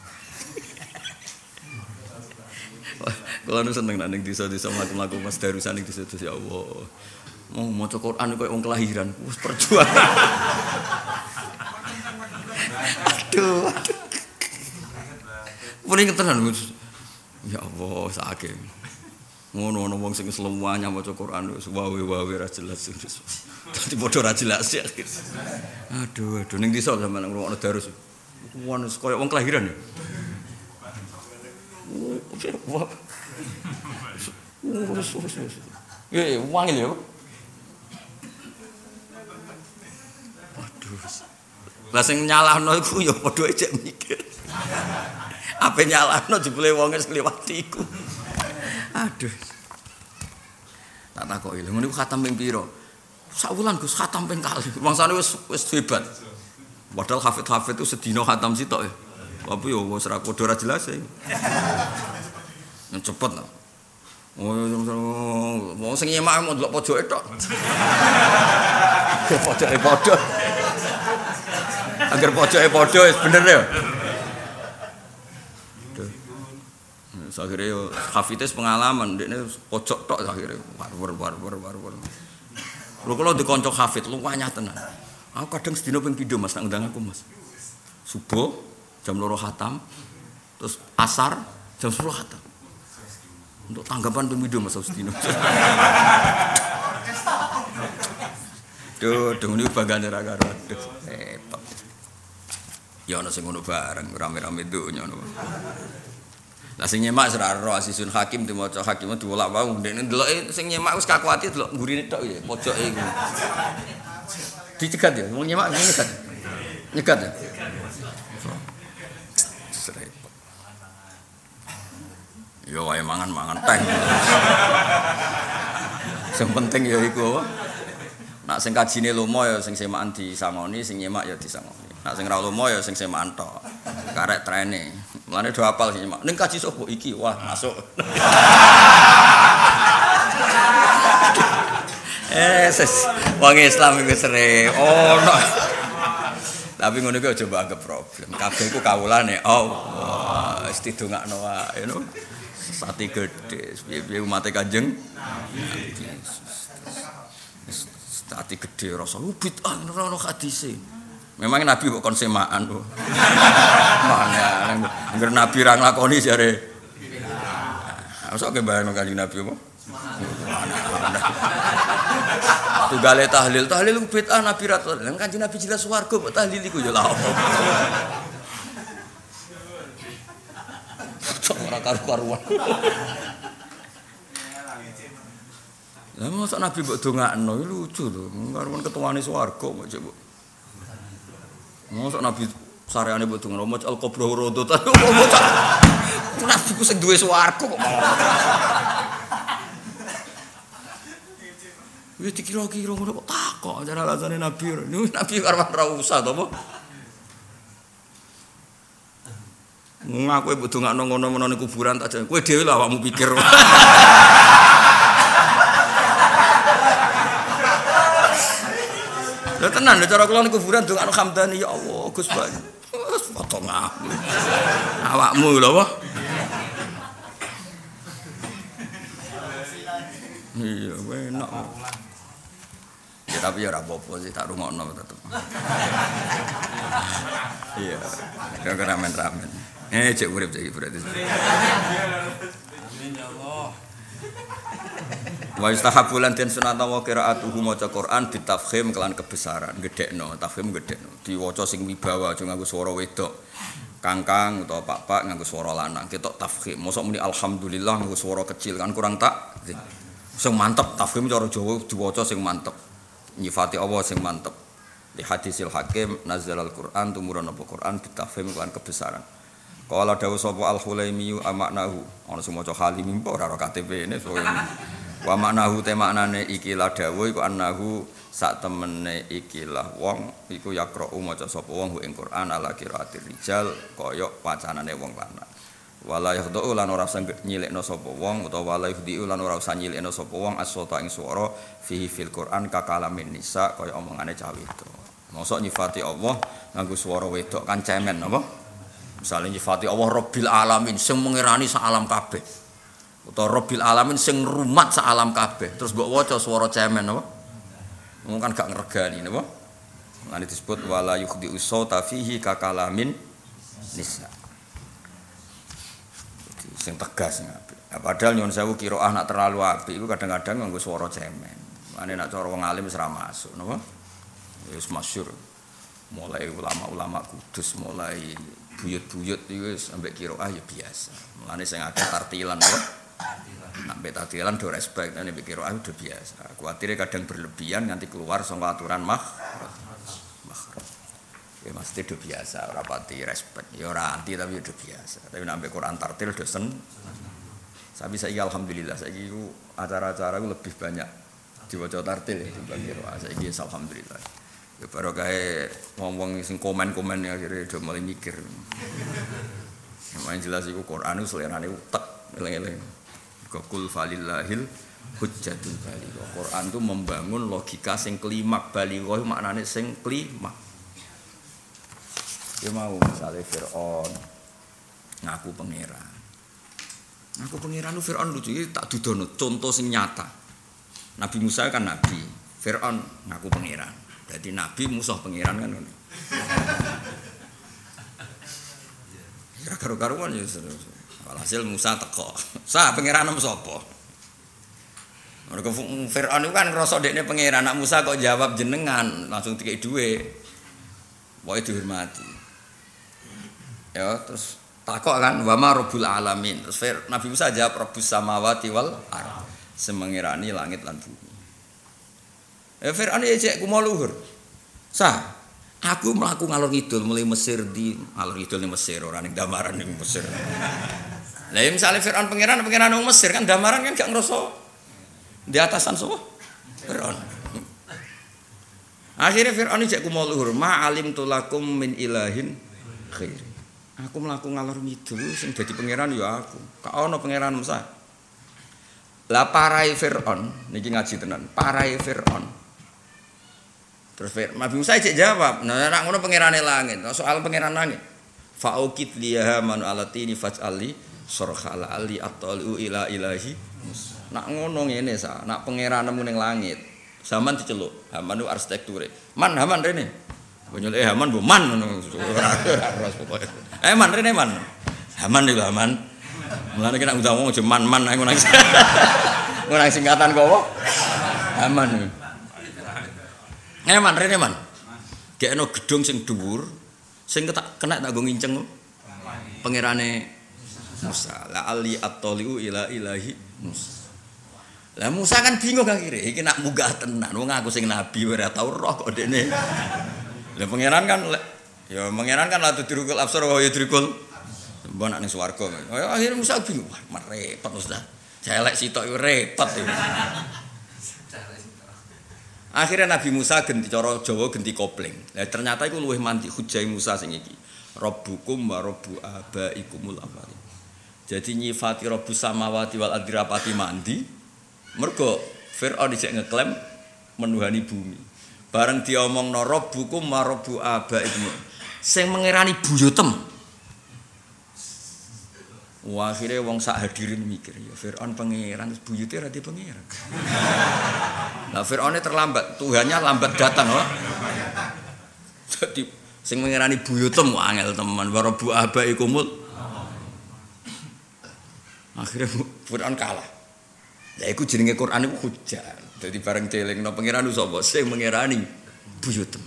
A: Kalau nu seneng nang desa-desa mlaku-mlaku Mas darusan ning desa ya Allah. Mau maca Quran koyo wong kelahiran, wis perjuangan. Aduh. Puning tenan ya Allah sakit. Ngono wong sing semuanya maca Quran wis wawe-wawe ra jelas. Dadi padha ra jelas ya. Aduh ning desa sampeyan ngrungokno darus. Wong koyo wong kelahiran ya. Wah. Ya wangi lho. Waduh. Lah sing nyalahno iku ya padha ejek mikir. Ape nyalahno jebule wonge kliwati iku. Aduh. Tak takoki lho ngene iku khatam ping pira? Sak wulan Gus khatam ping kali. Mangsane wis hebat. Padahal hafid-hafid itu sedina khatam sitok ya. Tapi yo wis ora padha ora jelas e. Cepet lho. Wong sing nyemak mau delok pojoke tok. Pojoke padha. Agar pojoke padha wis bener ya. Akhirnya yo hafidz pengalaman dekne pojok tok akhirnya war. Lho kalau dikonco hafid lu wanyah tenan. Aku kadang sedina ping pindho Mas tak undang aku Mas. Subuh jam 2 khatam terus asar jam 10 khatam. Untuk tanggapan ping pindho Mas sedina. Duh, niku bagane ra karo aduh. Repot. Ya ana sing ngono bareng rame-rame donya ngono. Lah sing nyemak ora ro asisun hakim dimaca hakim diwolak-walik ndekne ndeloke sing nyemak wis kakuati delok ngurine tok ya pojoke iku. Dicegat ya wong nyemak nyegat. Nyegat ya. Repot. Yo wae mangan teh. Sing penting ya iku apa? Nak sing kajine lomo ya sing semakan disangoni, sing nyemak ya disangoni. Nak sing ra lomo ya sing semakan tok. Karek trene. Mulane do apal sing nyemak. Ning kaji sapa iki? Wah, masuk. Wong Islam iku sere. Ono. Tapi ngono iki aja anggap problem. Kabeh iku kawulane Allah. Wis didongakno wae no. Sati gedhe, piye-piye umat Kanjeng Nabi. Sati gedhe rasa bid'ah ora ono hadise. Memang Nabi kok kon semaan to. Mana angger Nabi ra nglakoni jare. Mosok ke bayangno Kanjeng Nabi apa? Tunggale tahlil ku bid'ah Nabi ra tahlil. Lan Kanjeng Nabi jelas swarga kok tahlil iku ya lha apa. Ora karu-karuan. Lah mosok Nabi mbok dongakno lucu lho. Karuan ketuane swarga kok coba. Mosok Nabi sareane mbok dongakno maca al-qabra rodo ta. Nabi ku sing duwe swarga kok malah. Wis dikira-kira ngono kok takok cara alasane Nabi. Nabi karwan ra usah to apa? Ngaku mbok dongakno ngono-ngono ning kuburan tak jane. Kowe dhewe lho awakmu pikir. Lha tenan lho cara kula ning kuburan dongakno hamdani ya Allah Gus Pak. Wis potong aku. Awakmu lho apa? Iya, enak. Ya tapi ya ora apa-apa sih tak rungokno tetep. Iya, kok ramen-ramen. Cek urip iki berarti.
B: Amin ya Allah.
A: Wa istahabbu lan den sunata wa qiraatuhu maca Quran bitafkhim kelan kebesaran, gedhekno, tafkhim gedhekno. Diwaca sing wibawa aja nganggo swara wedok. Kangkang utawa pak-pak nganggo swara lanang, ketok tafkhim. Mosok muni alhamdulillah nganggo swara kecil kan kurang tak. Sing mantep tafkhim cara Jawa diwaca sing mantep. Nyifati Allah sing mantep. Di hadisil hakim nazzalal Quran tumurun apa Quran bitafhim kelan kebesaran. Qala dawu sapa al-Hulaimi amaknahu ana sing maca Halim ora KTP-ne wa maknahu te maknane iki la dawuh iku annahu sak temene iki lah wong iku yaqra'u maca sapa wong ing Quran ala qiraatir rijal kaya wacanane wong lanang. Wala yakhdhu lan ora usah nyilekno sapa wong utawa wala yakhdhu lan ora usah nyilekno sapa wong as-sota ing swara fihi fil Quran ka kalamin nisa kaya omongane cah wedok. Mosok nyifati Allah nganggo swara wedok kan cemen apa? Misale nyifati Allah Rabbil alamin sing mengerani sak alam kabeh. Utawa Rabbil alamin sing rumat sak alam kabeh. Terus mbok waca swara cemen apa? Wong kan gak ngregani napa? Lan disebut wala yakhdhu as-sota fihi ka kalamin nisa. Sing tegas apik. Nah, padahal nyuwun sewu qiraah nak terlalu apik iku kadang-kadang nganggo swara cemen. Mane nak cara wong alim wis ra masuk napa? Wis masyhur. Mulai ulama-ulama kudus, mulai buyut-buyut iku wis ambek qiraah ya biasa. Mulane sing akeh tartilan napa? Nak mbek tartilan do respect nek mbek qiraah udah biasa. Kuwatire kadang berlebihan nganti keluar saka aturan makhraj. Ya mesti do biasa, ora pati respect. Ya ora anti tapi do biasa. Tapi nek Quran tartil dosen. Sabi saiki alhamdulillah saiki ku acara-acara ku lebih banyak diwaca tartil ya timbang kira. Saiki alhamdulillah. Ya baru kae wong-wong sing komen-komen ya akhire do mulai mikir. Yang jelas iku Quran ku selerane utek eling-eling. Qul falillahil hujjatul baligh. Quran itu membangun logika sing klimak balighah maknane sing klimak. Ya mau misalnya Fir'aun ngaku pangeran. Ngaku pangeran itu Fir'aun lucu iki tak dudono contoh sing nyata. Nabi Musa kan nabi, Fir'aun ngaku pangeran. Jadi nabi musuh pangeran kan ngono. Ya karo-karuan ya. Walhasil Musa teko. Sa pangeranmu sapa? Mergo Fir'aun itu kan ngrasa dekne pangeran, anak Musa kok jawab jenengan, langsung dikek dhuwit. Pokoke dihormati. Ya terus takok kan wa ma rabbul alamin. Terus Nabi Musa jawab rabbus samawati wal ardh. Semengirani langit lan bumi. Fir'aun ya cek kumo luhur. Sah, aku mlaku ngalor ngidul mulai Mesir di ngalor ngidul ning Mesir ora ning Damaran ning Mesir. Lah misale Fir'aun pangeran wong Mesir kan Damaran kan gak ngrasa di atasan sapa? Fir'aun. Akhirnya Fir'aun cek kumo luhur, ma alimtu lakum min ilahin khair. Aku mlaku ngalor ngidul sing dadi pangeran ya aku. Gak ana pangeran Musa. Lah parahe Fir'aun niki ngaji tenan. Parahe Fir'aun. Terus Nabi Musa cek jawab, "Nah nek ngono pangerane langit, soal pangeran langit. Fa'ukit liha man alatini faj'ali surhala ali atlu ila ilahi Musa." Nak ngono ngene sa, nak pangeranmu ning langit. Zaman diceluk, Haman arsitekture. Man Haman rene. Bonyol Haman bu man ngono ora pokoke. Man rene man. Haman iki Haman. Mulane kena ngomong aja man ae ngono. Ngono singkatan kok apa? Haman. Man, rene man. Gekno gedung sing dhuwur, sing kena tak nggo nginceng pangerane Musa. La ali at-taliu ila ilahi Musa. Lah Musa kan bingung akhire, iki nak munggah tenan, wong aku sing nabi ora tau roh kok dekne. Lah pangeran kan la tudrikul absar wa yudrikul mbok nak ning swarga. Akhire Musa bingung, wah repot Musa. Celek sitok iku repot iki. Akhirnya Nabi Musa genti cara Jawa genti kopling. Lah ternyata iku luwih mandi hujai Musa sing iki. Rabbukum wa rabbu abaikumul awwalin. Jadi nyifati Rabbus samawati wal ardi rapati mandi. Mergo Firaun dicek ngeklaim menuhani bumi. Bareng diomongno Rabbukum wa rabbu abaikum. Sing mengerani buyutem. Wah, akhirnya wong sak hadirin mikir, ya Firaun pangeran, buyute ra di pangeran. Nah, Firaunnya terlambat, Tuhannya lambat datang, loh. Jadi sing mengerani buyutem angel teman, warabu abaikumul. Akhirnya Firaun kalah. Ya iku jenenge Quran iku hujah. Dadi bareng delingno pangeran sapa sing mengerani buyutem.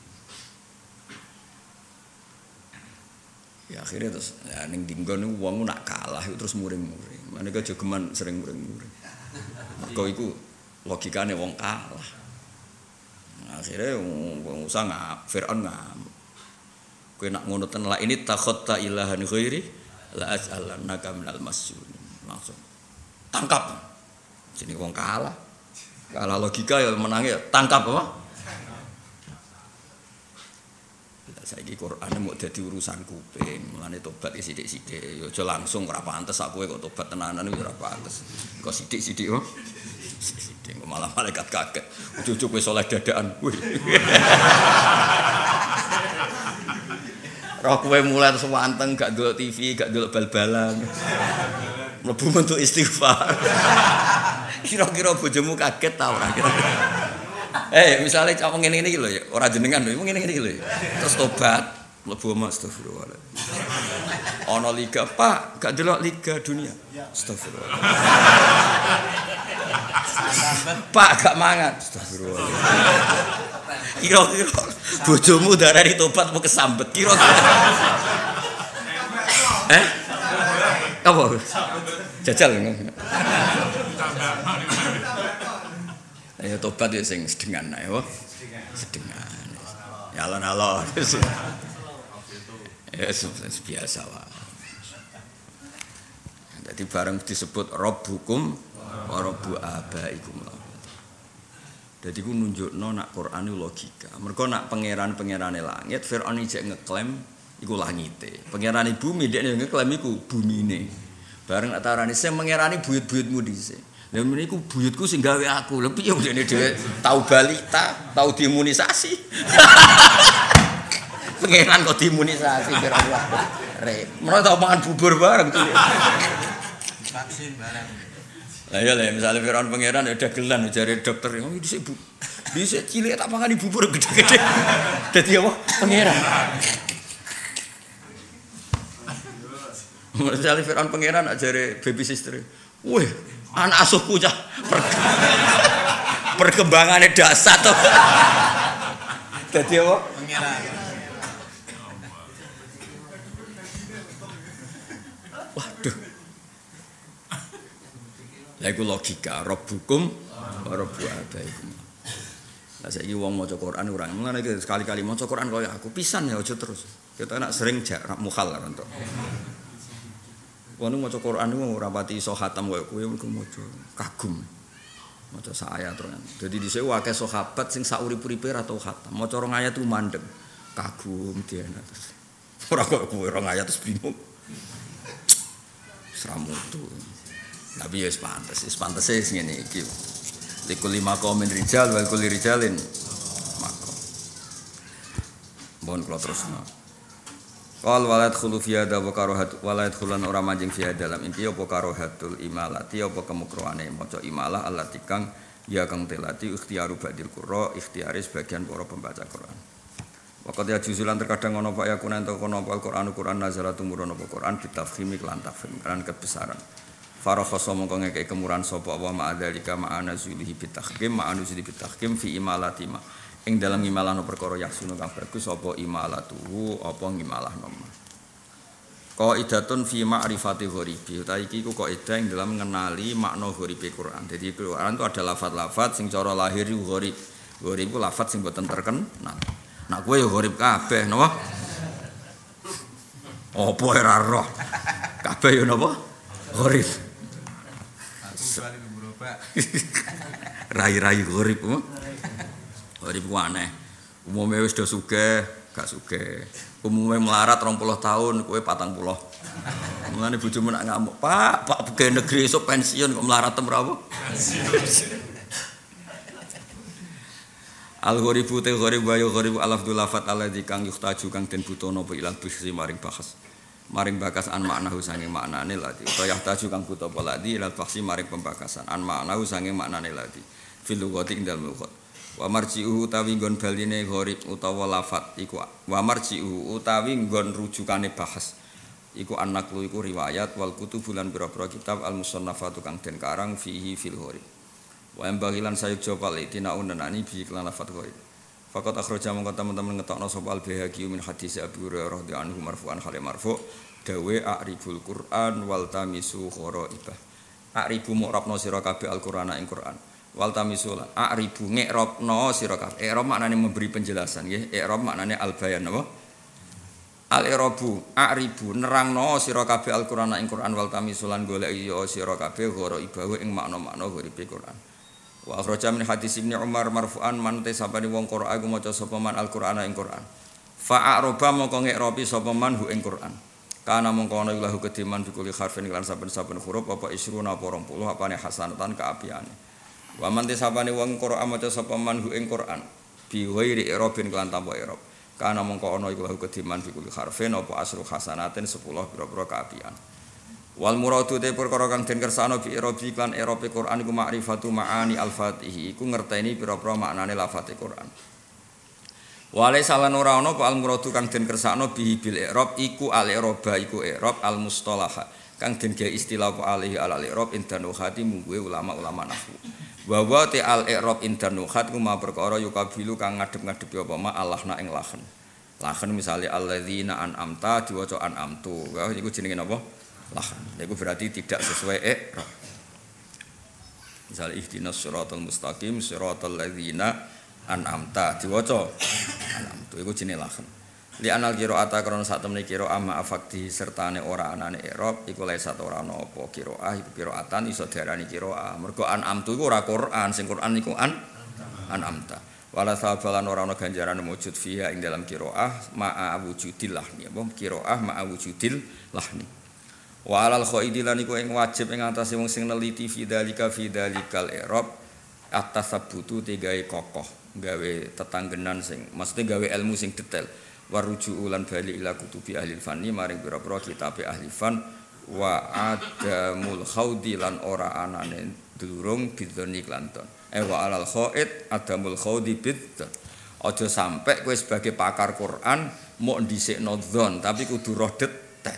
A: Ya akhirnya terus ya ning dinggon niku wong nak kalah terus muring-muring. Maneka jogeman sering muring-muring. Mergo iku logikane wong kalah. Akhirnya wong Musa Firaun ngamuk. Kowe nak ngono ten la ini takhatta ilahan ghairi la as'alannaka minal mas'ulin. Langsung tangkap. Jenenge wong kalah. Kalah logika ya menangi ya tangkap apa? Saiki Quran mau dadi urusan kuping, mulane tobat sithik-sithik. Ya aja langsung ora pantes aku kok tobat tenanan iki ora pantes. Kok sithik-sithik kok. Sithik malah malaikat kaget. Ujug-ujug wis saleh dadakan. Roh kowe mulai terus wanteng gak ndelok TV, gak ndelok bal-balan. Mlebu bentuk istighfar. Kira-kira bojomu kaget ta ora kira-kira. Misalnya cak ngene iki lho ya, ora jenengan lho, ngene iki lho. Terus tobat, mlebu astagfirullah. Ana liga, Pak, gak delok liga dunia. Astagfirullah. Pak, gak mangan. Astagfirullah. Kira-kira bojomu darani tobat mau kesambet kira-kira. Apa? Jajal. Ya tobat ya sing sedengan ae wae. Sedengan. Ya alon-alon. Ya biasa wae. Dadi bareng disebut Rabbukum wa rabbu abaikum. Dadi ku nunjukno nak Quran iku logika. Mergo nak pangeran-pangerane langit Firaun ijek ngeklaim iku langite. Pangerane bumi dekne ngeklaim iku bumine. Bareng atarane sing mengerani buyut-buyutmu dhisik. Lha meniku buyutku sing gawe aku. Lha piye dene dhewe tau balita, tau diimunisasi. Pangeran kok diimunisasi kira rep. Menawa tau mangan bubur bareng tuh.
B: Vaksin bareng.
A: Lah ya misalnya Firaun pangeran ya dagelan jare dokter, "Oh dhisik Bu. Dhisik cilik tak pangani bubur gede-gede." Dadi apa? Pangeran. Misalnya Firaun pangeran jare baby sister. Wih, anak asuhku cah perkembangannya dasar tuh. Dadi apa?
B: Pangeran.
A: Waduh. Lah iku logika Rabbukum wa rabbu abaikum. Lah saiki wong maca Quran ora ngene iki sekali-kali maca Quran kaya aku pisan ya aja terus. Kita nak sering jarak mukhal kan to. Wong maca Quran iku ora pati iso khatam kaya kowe mergo maca kagum. Maca sak ayat terus. Dadi dhisik akeh sahabat sing sak urip-uripe ora tau khatam. Maca rong ayat ku mandeg. Kagum diana terus. Ora kok kowe rong ayat terus bingung. Sramutu. Nabi ya pantes sing ngene iki. Likul lima qaumin rijal wal kulli rijalin maqam. Mohon kula terusno. Qal walad khulu fi hada wa karahat walad khulan ora manjing fi dalam iki apa karahatul imalati apa kemukroane maca imalah allati kang ya kang telati ikhtiaru badil qurra ikhtiare sebagian para pembaca Quran. Waqat ya juzulan terkadang ana pak yakuna ento kono apa Quran nazala tumurun apa Quran bitafkhimi lan tafkhim kan kebesaran. Farokhasa mongko ngekek kemurahan sapa wa ma'adzalika ma'ana zulihi bitahkim ma'anu zulihi bitahkim fi imalati ma ing dalam ngimalahno perkara yahsunu kang bagus apa imalatuhu apa ngimalahno ma qaidatun fi ma'rifati ghoribi utawi iki ku kaidah ing dalam ngenali makna ghoribe Quran. Jadi Quran itu ada lafaz-lafaz sing cara lahir iku ghorib. Ghorib ku lafaz sing boten terkenal. Nah kowe ya ghorib kabeh napa? Apa ora roh? Kabeh yo napa? Ghorib.
B: Aku bali berubah.
A: Rai-rai ghorib. Ghorib ku aneh. Umume wis do sugih, gak sugih. Umume melarat 20 tahun, kowe 40. Mulane bojomu nak ngamuk, "Pak, pegawai negeri esuk pensiun kok melarat tem berapa?" Al-ghoribu te ghoribu ayo ghoribu al-afdul lafat alladzi kang yuhtaju kang den butono apa ilal bisi maring bahas. Maring bakas an maknahu sanging maknane lati. Utawa yahtaju kang buta apa lati ilal basi maring pembakasan an maknahu sanging maknane lati. Fil lughati ing dalem lughat. Wa marji'uhu utawi nggon baline gharib utawa lafat iku wa marji'uhu utawi nggon rujukane bahas iku annaqlu iku riwayat wal kutubulan pira-pira kitab al musannafatu kang den karang fihi fil gharib wa embagilan sayuk jopal itina unanani bi iklan lafat gharib faqat akhraja mongko teman-teman ngetokno sapa al Baihaqi min hadis Abu Hurairah radhiyallahu anhu marfu'an khale marfu' dawe a'ribul Qur'an wal tamisu gharaibah a'ribu mu'rabna sira kabeh al-Qur'ana ing Qur'an wal tamisula a'ribu ngi'rabna sira kabeh i'rab maknane memberi penjelasan nggih i'rab maknane al-bayan apa al-i'rabu a'ribu nerangno sira kabeh al-Qur'an ing Qur'an wal tamisulan golek ya sira kabeh ghara ibahu ing makna-makna gharibe Qur'an wa akhraja min hadis Ibnu Umar marfu'an man sapane wong Qur'an iku maca sapa man al-Qur'an ing Qur'an fa'aroba mongko ngi'rabi sapa man hu ing Qur'an kana mongko ana ilahu kediman bikuli harfin lan saben-saben huruf apa isruna apa 20 apane hasanatan kaapiane wa man tisapane wong Qur'an maca sapa man hu ing Qur'an bi ghairi i'rabin kelan tanpa i'rab kana mongko ana iku lahu kediman fi kulli harfin apa asru hasanatin 10 pira-pira kaapian wal muradu te perkara kang den kersane bi i'rabi lan i'rabe Qur'an iku ma'rifatu ma'ani al-Fatih iku ngerteni pira-pira maknane lafate Qur'an wale salan ora ana apa al muradu kang den kersane bi bil i'rab iku al-i'raba iku i'rab al-mustalaha kang den ge istilah apa alihi al-i'rab indan nuhati mungguhe ulama-ulama nahwu wa te al-i'rab indan nuhat ku ma perkara yukabilu kang ngadep-ngadepi apa ma Allahna ing lahen. Lahen misale alladzina an'amta diwaca an'amtu. Ya iku jenenge napa? Lahen. Iku berarti tidak sesuai i'rab. Misale ihdinas siratal mustaqim siratal ladzina an'amta diwaca an'amtu iku jenenge lahen. Li anal qiraata krana sak temene qiraah ma afakti sertane ora anane i'rab iku laisat ora ana apa qiraah iku qiraatan iso diarani qiraah mergo an'amtu iku ora Quran sing Quran iku an'amta wala sabalan ora ana ganjaran wujud fiha ing dalam qiraah ma'a wujudil lahni apa qiraah ma'a wujudil lahni wa alal qaidi lan iku ing wajib ing atase wong sing neliti fi dalikal i'rab at-tasabbutu tegawe kokoh gawe tetanggenan sing mesti gawe ilmu sing detail waruju ulan bali ila kutubi ahli fanni maring pira-pira kitab ahli fan wa adamul khaudi lan ora anane durung bidzoni klanton wa alal khaid adamul khaudi bidzon aja sampe kowe sebagai pakar Quran mok dhisikno dzon tapi kudu roh detail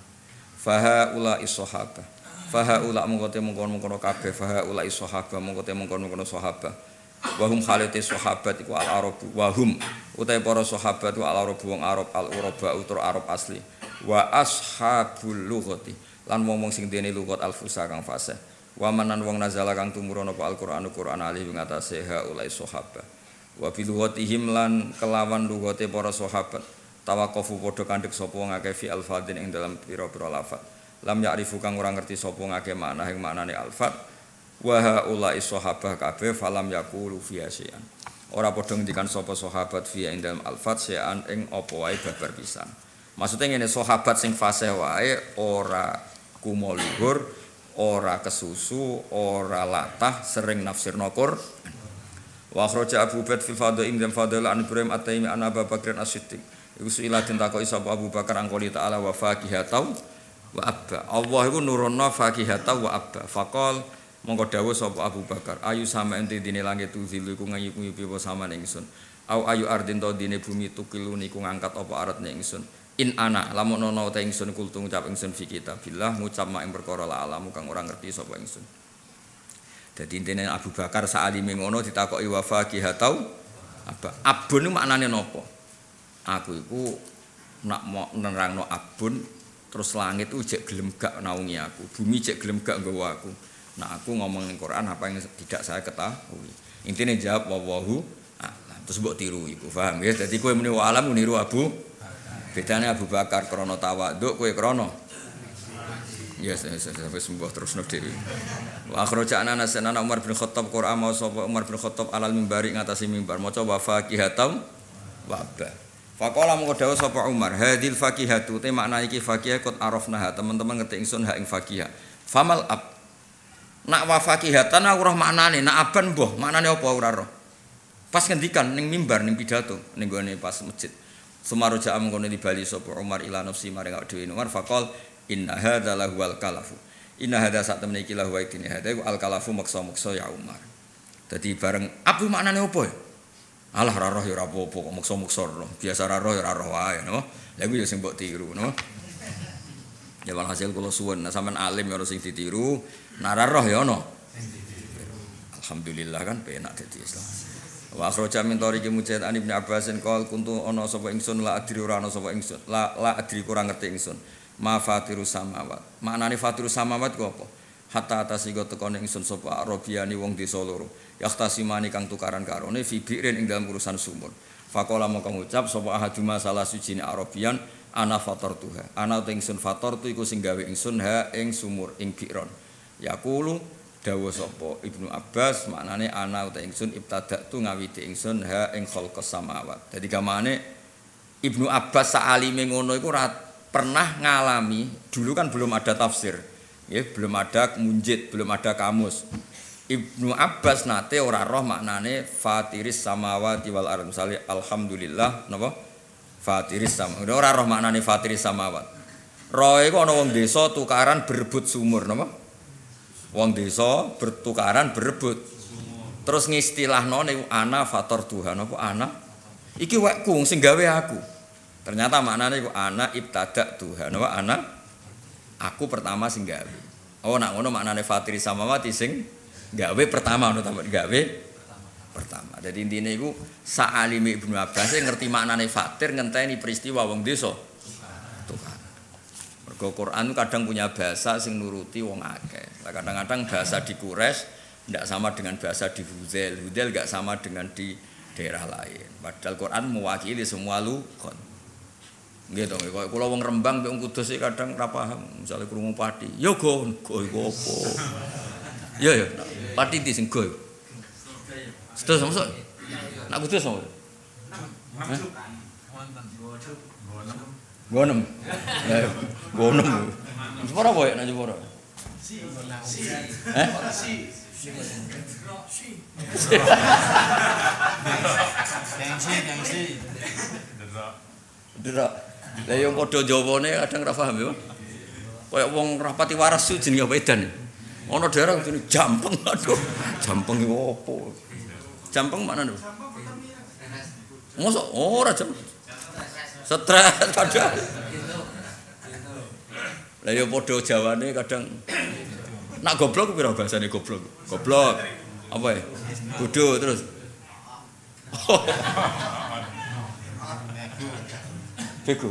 A: faha ula ishahabah faha ula mongko mengkon-mengkon kabeh faha ula ishahabah mongko mengkon-mengkon sahabat wahum khalite sahabat iku al-arabu wahum utahe para sahabat iku al-arabu wong Arab al-uraba utur Arab asli wa ashabul lughati lan wong sing dene lughat al-fusa kang fasih wa manan wong nazala kang tumurun apa al-Qur'an Qur'an alih ing atase haulai sahabat wa bi lughatihim lan kelawan lughate para sahabat tawaqafu padha kandhek sapa wong akeh fi al-fadin ing dalam pira-pira lafaz lam ya'rifu kang ora ngerti sapa ngake makna ing maknane al-fad wa haula'i sahabah kabeh falam yaqulu fi syai'an ora padha ngendikan sapa sahabat fi ing dalam al-fat syai'an ing apa wae babar pisan maksude ngene sahabat sing fasih wae ora kumoluhur ora kesusu ora latah sering nafsirna Qur'an wa akhraja Abu Bakar fil fadhil ing dalam fadhil an Ibrahim at-Taimi an Abu Bakr as-Siddiq iku suila den takoki sapa Abu Bakar angkoli ta'ala wa faqihatau wa abba Allah iku nurunna faqihatau wa abba faqal mongko dawuh sapa Abu Bakar ayu sama ente dine langit tuzilu iku ngayupi apa samane ingsun au ayu ardin to dine bumi tukilu niku ngangkat apa aratne ingsun in ana lamun ana ta ingsun kultu ngucap ingsun fi kitabillah ngucap mak ing perkara la alamu kang ora ngerti sapa ingsun dadi intine Abu Bakar saalime ngono ditakoki wa faqihatau Abun itu maknane napa? Aku iku nak mau nerangno abun terus langit itu jek gelem gak naungi aku, bumi jek gelem gak nggawa aku. Nah aku ngomong ning Quran apa yang tidak saya ketahui. Intinya jawab wallahu a'lam. Terus mbok tiru iku, paham ya? Dadi kowe muni wa alam niru Abu. Bedane Abu Bakar krana tawaduk, kowe krana yes, wis mbah terusno dhewe. Wa akhrajana nasana Umar bin Khattab Quran mau sapa Umar bin Khattab alal mimbari ngatasi mimbar maca wa faqihatam wa ba. Faqala mengko dawuh sapa Umar, hadil faqihatu te makna iki faqihah kot arafnaha, teman-teman ngerti ingsun ha ing faqihah. Famal ab. Nak wa faqihatan ora roh maknane, nak aban mbah maknane apa ora roh. Pas ngendikan ning mimbar ning pidato ning gone pas masjid. Semaroja amngkone di Bali sapa Umar ila nafsi maring awake dhewe Umar faqal inna hadza lahuwal kalafu. Inna hadza sak temene iki lahu idine hadza al kalafu maksa-maksa ya Umar. Dadi bareng abu maknane apa ya? Alah ra roh ya ora apa-apa kok maksa-maksa roh. Biasa ra roh ya ra roh wae napa. Lha iku ya sing mbok tiru napa. Ya walhasil kula suwun sampean alim ya sing ditiru, nek ra roh ya ana. Alhamdulillah kan penak dadi Islam. Wa akhraja min tariqi Mujahid an Ibnu Abbasin qol kuntu ana sapa ingsun la adri ora ana sapa ingsun la adri kurang ngerti ingsun ma fatirus samawat maknane fatirus samawat ku apa hatta atasiga tekone ingsun sapa arabiani wong desa loro yaktasimani kang tukaran karone fi bi'rin ing dalam urusan sumur faqala maka ngucap sapa ahaduma salah sujine arabian ana fatartuha ana te ingsun fatartu iku sing gawe ingsun ha ing sumur ing bi'ron yaqulu dawuh sapa Ibnu Abbas maknane ana uta ingsun ibtada'tu ngawiti ingsun ha ing khalqas samawat. Dadi gamane Ibnu Abbas saalime ngono iku ora pernah ngalami, dulu kan belum ada tafsir. Ya, belum ada munjid, belum ada kamus. Ibnu Abbas nate ora roh maknane fatiris samawati wal ardh. Misale alhamdulillah napa? Fatiris samawati. Ora roh maknane fatiris samawat. Roh iku ana wong desa tukaran berebut sumur napa? Wong desa bertukaran berebut. Terus ngistilahno niku ana fator Tuhan apa ana? Iki wekku sing gawe aku. Ternyata maknane iku ana ibtada Tuhan apa ana? Aku pertama sing gawe. Oh nak ngono maknane fatiri samawati sing gawe pertama ngono tambah gawe pertama. Jadi intine iku sa'alime Ibnu Abbas ngerti maknane fatir ngenteni peristiwa wong desa. Tuhan. Quran itu kadang punya bahasa sing nuruti wong akeh. Kadang-kadang bahasa di Quraisy tidak sama dengan bahasa di Hudzail. Hudzail enggak sama dengan di daerah lain. Padahal Quran mewakili semua lughat. Nggih to, kaya kula wong Rembang mbek wong Kudus iki kadang ora paham. Misale krungu pati, ya go iku apa? Ya, pati di sing go. Sedus masuk. Nak Kudus apa? Gonem. Gonem. Jepara apa ya nak jepara?
B: Gengsi.
A: Derak. Lah yang padha Jawane kadang ora paham ya. Kayak wong rapati waras su jenenge wedan. Ana daerah jenenge jampeng. Aduh, jampeng iku apa? Jampeng maknane. Mosok ora jampeng. Stres padahal. Lah ya padha Jawane kadang nak goblok pira bahasane goblok? Goblok. Apa ya? Bodho terus. Bego.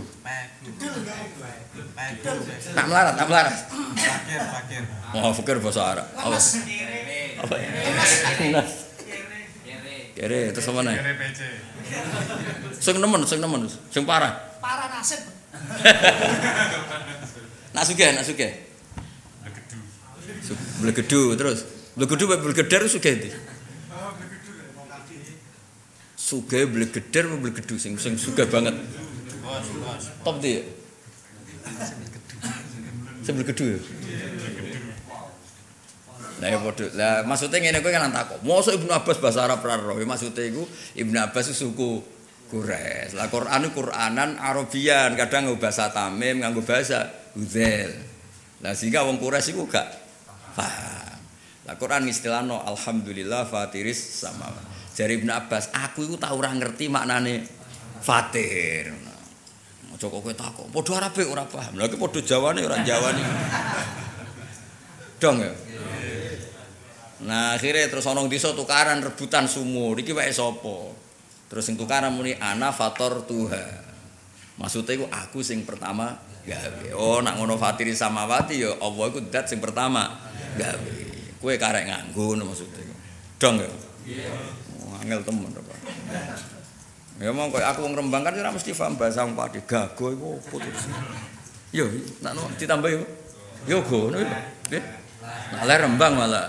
A: Tak melarat.
B: Fakir.
A: Oh, fakir bahasa Arab. Apa? Apa ya? Kere terus apa nih?
B: Kere PC.
A: Sing nemen, sing parah.
C: Parah nasib.
A: Nak sugih. Blegedu terus. Blegedu apa blegeder sugih ndi? Sugih blegeder apa blegedu sing sugih banget. Top ndi? Sing blegedu ya. Lah ya padha. Lah maksude ngene kowe kan takok. Mosok Ibnu Abbas bahasa Arab ra roh. Maksude iku Ibnu Abbas suku Quraisy. Lah Quran itu Quranan Arabian, kadang nggo bahasa Tamim, nganggo bahasa Hudzail. Lah sehingga wong Quraisy iku gak paham. Lah Quran istilahno alhamdulillah fatiris samawat. Jari Ibnu Abbas, aku iku tau ora ngerti maknane fatir. Aja kok kowe takok, padha Arabe ora paham. Lah iki padha Jawane ora Jawane. Dong ya. Nah akhirnya terus ana desa tukaran rebutan sumur. Iki wae sapa? Terus sing tukaran muni ana fator tuha. Maksudnya iku aku sing pertama gawe. Oh, nak ngono fatiri samawati ya Allah iku dat sing pertama gawe. Kowe karek nganggo maksudnya. Dong ya. Iya. Angel temen apa. Ya mong koyo aku wong Rembang kan ora mesti paham bahasa wong Pati. Gago iku opo terus. Yo, nak ditambah yo. Yo ngono yo. Nggih. Nak le Rembang malah.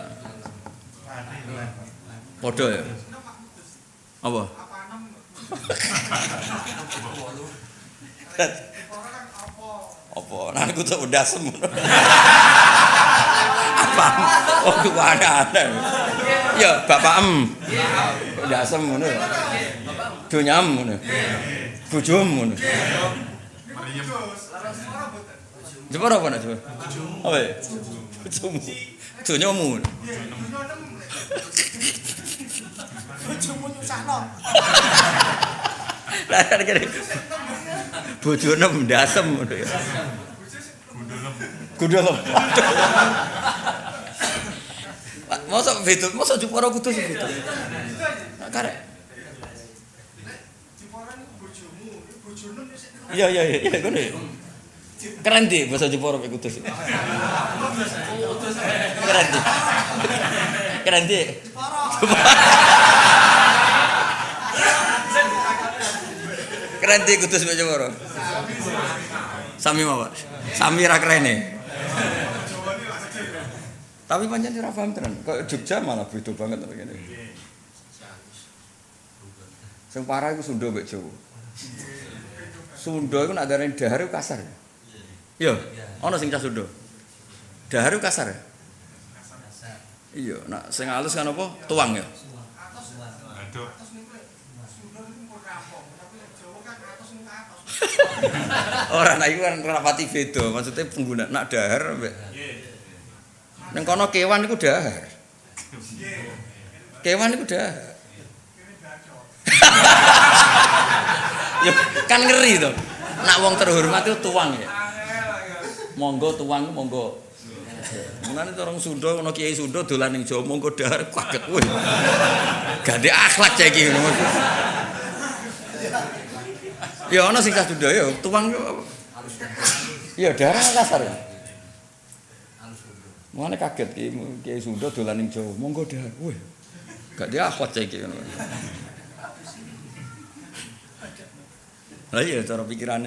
A: Padha ya. Apa? Apa? Nah aku tuh udah semua. Apa? Oh ku ada. Ya bapak udah semua. Dunyam ngono. Bojom ngono. Jepara apa nak coba? Apa? Bojomu. Dunyamu. Bojomu nyusahno. Lah kene. Bojone ndasem ngono ya. Gundolem. Mosok beda, mosok Jepara kudu segitu. Karek. Iya ngono ya. Keren di bahasa Jepara mek kudus. Keren di. Keren di kudus mek Jepara. Sami mawon. Sami ra kerene. Tapi pancen ora paham tenan. Kok Jogja malah beda banget ngene. Sing parah iku Sunda mek Jawa. Sunda iku nek darane dahar kasar. Iya, ana sing cah Sunda. Dahar kasar. Iya, nek sing halus kan apa? Tuang ya. Aduh. Ora nek iku kan rapati beda, maksudnya pengguna nak dahar mbek. Ning kono kewan iku dahar. Kewan iku dahar. Ya kan ngeri to. Nak wong terhormat itu tuang ya. Monggo tuang monggo. Mulane orang Sunda ana kiai Sunda dolan ning Jawa monggo dahar kaget kowe. Gandhe akhlak cah iki ngono. Ya ana sing Sunda ya tuang yo. Ya dahar kasar ya. Mulane kaget kiai Sunda dolan ning Jawa monggo dahar. Wah. Gandhe akhlak cah iki ngono. Lah iya cara pikirane.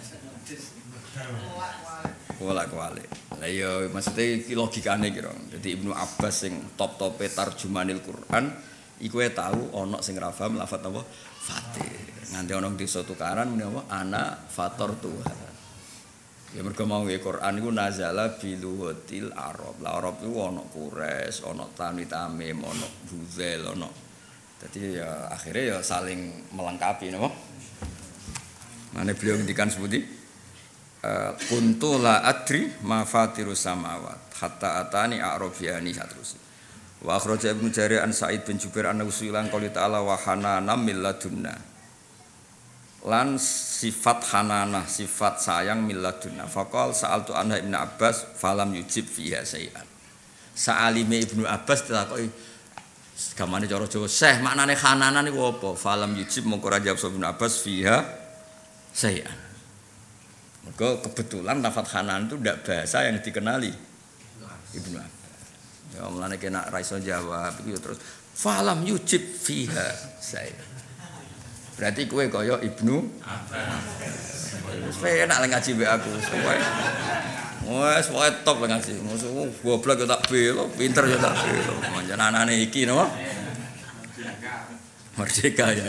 A: Bolak-balik. Lah iya maksudnya iki logikane kira. Dadi Ibnu Abbas sing top-tope tarjumanil Quran iku tahu ana sing ra paham lafaz apa? Fatih. Nganti ana desa tukaran muni apa? Ana fator Tuhan. Ya mergo mau Quran iku nazala biluhatil Arab. Lah Arab iku ana Quraisy, ana Tamim, ana Buzail, ana. Dadi ya akhirnya ya saling melengkapi napa? Mane beliau ngendikan sebuti kuntu la adri ma fatirus samawat hatta atani a'rabiyani terus. Wa akhraja Ibnu Jarir an Sa'id bin Jubair an usulan qouli ta'ala wa hanana min ladunna. Lan sifat hananah sifat sayang min ladunna. Faqal sa'altu anha Ibnu Abbas falam yujib fiha sayan. Sa'alime Ibnu Abbas ditakoki gamane cara Jawa, "Syekh, maknane hananah niku apa?" Falam yujib mongko ra jawab Ibnu Abbas fiha saya. Mergo kebetulan lafaz Hanan itu ndak bahasa yang dikenali Ibnu Abbas. Ya mulane kena ra iso jawab iku terus falam yujib fiha saya. Berarti kowe kaya Ibnu Abbas. Wis enak lek ngaji mbek aku. Wes wae top lek ngaji. Musuh goblok yo tak belo, pinter yo tak belo. Manjan anane iki no. Merdeka ya.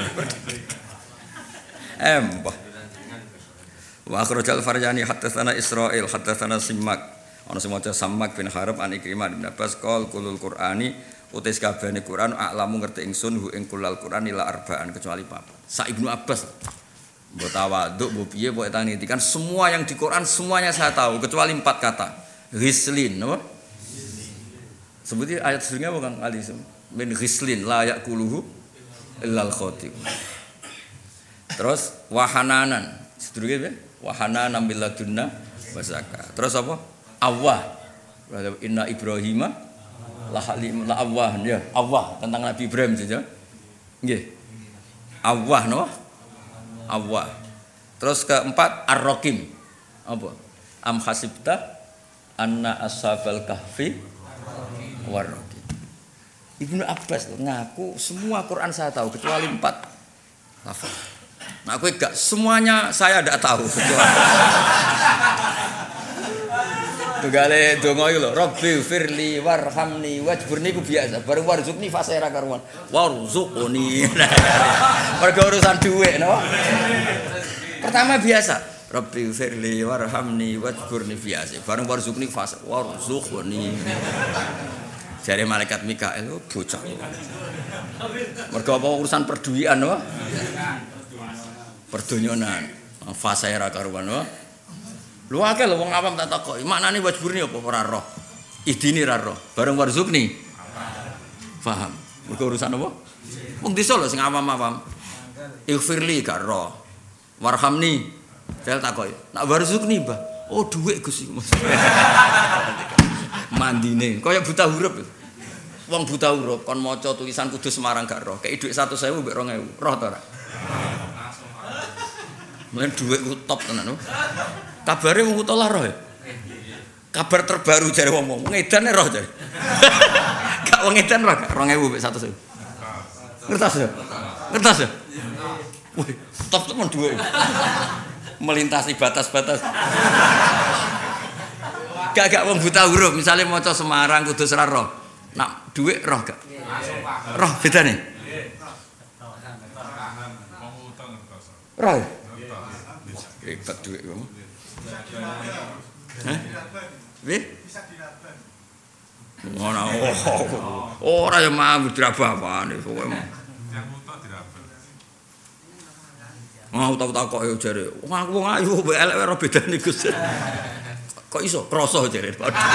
A: Empah. Wa akhrajal Farjani haddatsana Israil haddatsana Simak ana sing maca Sammak bin Harb an Ikrimah bin Abbas qol kulul Qur'ani utis kabehane Qur'an a'lamu ngerti ingsun hu ing kulal Qur'ani la arba'an kecuali papat. Sa Ibnu Abbas mbok tawaduk mbok piye mbok ngintikan semua yang di Qur'an semuanya saya tahu kecuali 4 kata. Ghislin apa? Sebuti ayat sebelumnya apa Kang Ali? Min ghislin la yaquluhu illal khatib. Terus wahananan sedurunge piye? Wahana nambil ladunna wasaka. Terus apa? Allah. Inna Ibrahima la halim la awah ya. Allah tentang Nabi Ibrahim saja. Nggih. Awwah no? Awwah. Terus keempat ar-raqim. Apa? Am hasibta anna ashabal kahfi war-raqim. Ibnu Abbas ngaku semua Quran saya tahu kecuali 4 lafaz. Nah, aku enggak semuanya saya enggak tahu kecuali Tugale donga iki lho, Rabbi firli warhamni wajburni ku biasa. Bareng warzuqni fase ra karuan. Warzuqni. Mergo urusan dhuwit no. Pertama biasa, Rabbi firli warhamni wajburni biasa. Bareng warzuqni fase warzuqni. Jare malaikat Mikael bocah. Mergo apa urusan perduwian no. Perdonyonan. Fase ra karuan no. Lu akeh lho wong awam tak takoki, maknane wajburni apa ora roh. Idine ra roh. Bareng warzuqni. Paham. Mergo urusan apa? Wong desa lho sing awam-awam. Ighfirli gak roh. Warhamni. Saya takoki. Nak warzuqni, Mbah. Oh, dhuwit Gus. Mandine kaya buta huruf. Wong buta huruf kon maca tulisan Kudus Semarang gak roh. Kei dhuwit 100.000 mbek 2.000. Roh ta ora? Mlen dhuwit ku top tenan. Kabare wong utalah roh ya. Kabar terbaru jare wong ngedane roh jare. Gak wong edan roh gak 2.000 mek 100.000. Ngertos ya? Ngertos ya? Wih, top temen dhuwit. Melintasi batas-batas. Gak wong buta huruf, misalnya maca Semarang Kudus ra roh. Nak dhuwit roh gak? Roh bedane? Roh. Hebat dhuwit kamu. Hah? Wih? Ngono. Ora ya mau dirabah-abane kowe. Mau tau-tau kok jare. Wong ayu mbek elek ora bedane Gus. Kok iso krasa jare.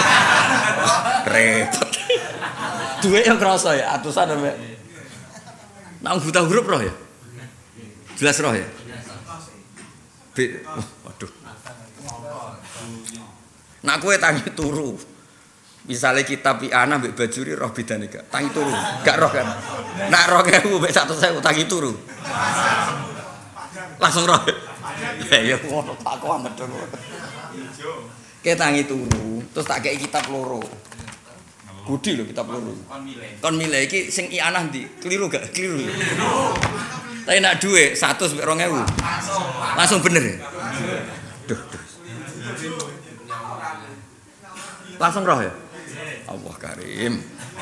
A: Repot. Duwe yang krasa ya, atusan mbek. Nang buta huruf roh ya? Jelas roh ya? Waduh. Nak kowe tangi turu. Misale kitab ana mbek bajuri roh bedane gak? Tangi turu, gak roh kan? Nak 2.000 mbek 100.000 tangi turu. Langsung roh. Ya ngono tak kok medhon. Ke tangi turu, terus tak kei kitab loro. Budi lho kitab loro. Kon milih iki sing ianah ndi? Keliru gak? Keliru. Tapi nak dhuwit 100 mbek 2.000. Langsung bener ya? Duh. Langsung roh ya? Allah Karim.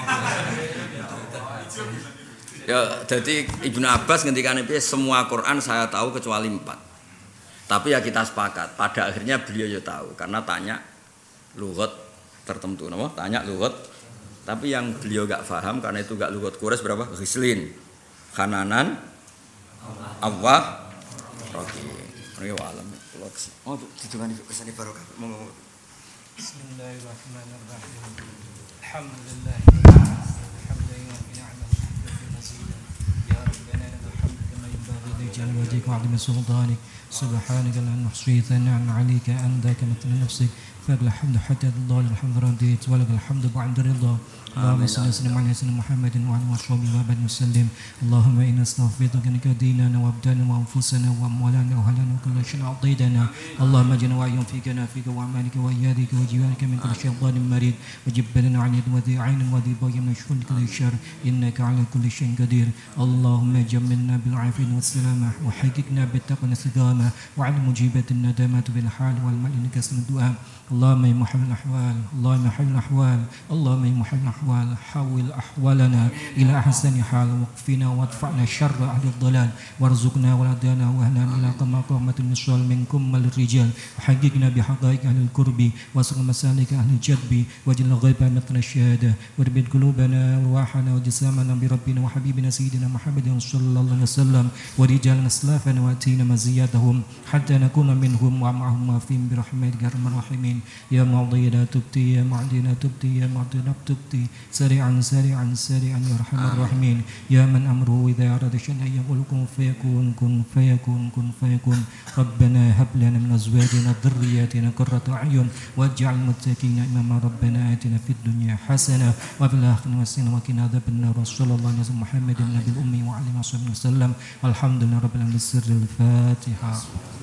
A: Ya, jadi Ibnu Abbas ngendikane piye semua Quran saya tahu kecuali 4. Tapi ya kita sepakat, pada akhirnya beliau ya tahu karena tanya lughat tertentu, napa? Tanya lughat. Tapi yang beliau gak paham karena itu gak lughat Quraisy berapa? Ghislin, Khananan, Awwah, Raqi. Ini walam. Oh, ditungani kesane barokah. Monggo.
C: Bismillahirrahmanirrahim. Alhamdulillah. Hamdan wa ni'mahu wa nazilan. Ya Rabbana lakal hamdu kama yanbaghi li jalali wajhika wa 'azimi sultanik. Subhanaka la nuhsi thana'an 'alaika anta kama thanan nafsik. Falakal hamdu hatta yadhalla al-hamdu radiyat wa lakal hamdu ba'da ridha. اللهم صل وسلم على سيدنا محمد وعلى اله وصحبه وسلم. اللهم انا نستغفرك انك ديننا وابداننا وانفسنا واموالنا واهلنا وكل شيء اعطيتنا. اللهم اجعلنا واياهم فيك واعمالك وايادك وجوارك من كل شيطان مريد وجبلنا عن يد وذي عين وذي بغي من شر كل شر انك على كل شيء قدير. اللهم جملنا بالعافيه والسلامه وحققنا بالتقوى والاستقامه وعلى مجيبه الندامات بالحال والمال انك اسم الدعاء. اللهم يا محب الاحوال، اللهم يا محب الاحوال، اللهم يا محب الاحوال حول أحوالنا إلى أحسن حال وقفنا وادفعنا شر أهل الضلال وارزقنا ولدنا وأهلنا إلى قامة النصال منكم الرجال وحققنا بحقائق أهل القرب واسق مسالك أهل الجدب وجل غيب مثل الشهادة واربط قلوبنا وروحنا وجسامنا بربنا وحبيبنا سيدنا محمد صلى الله عليه وسلم ورجال أسلافنا وأتينا مزياتهم حتى نكون منهم ومعهم وفيهم برحمتك يا أرحم الراحمين. يا معطي لا تبتي يا معطي لا تبتي يا معطي لا تبتي سريعا سريعا سريعا يا أرحم الراحمين يا من أمره إذا أراد شيئا أن يقول كن فيكون كن فيكون كن فيكون ربنا هب لنا من أزواجنا وذرياتنا قرة أعين واجعل المتقين إماما ربنا آتنا في الدنيا حسنة وفي الآخرة حسنة وقنا عذاب النار صلى الله عليه وسلم محمد النبي الأمي وعلى آله وصحبه وسلم الحمد لله رب العالمين. سر الفاتحة.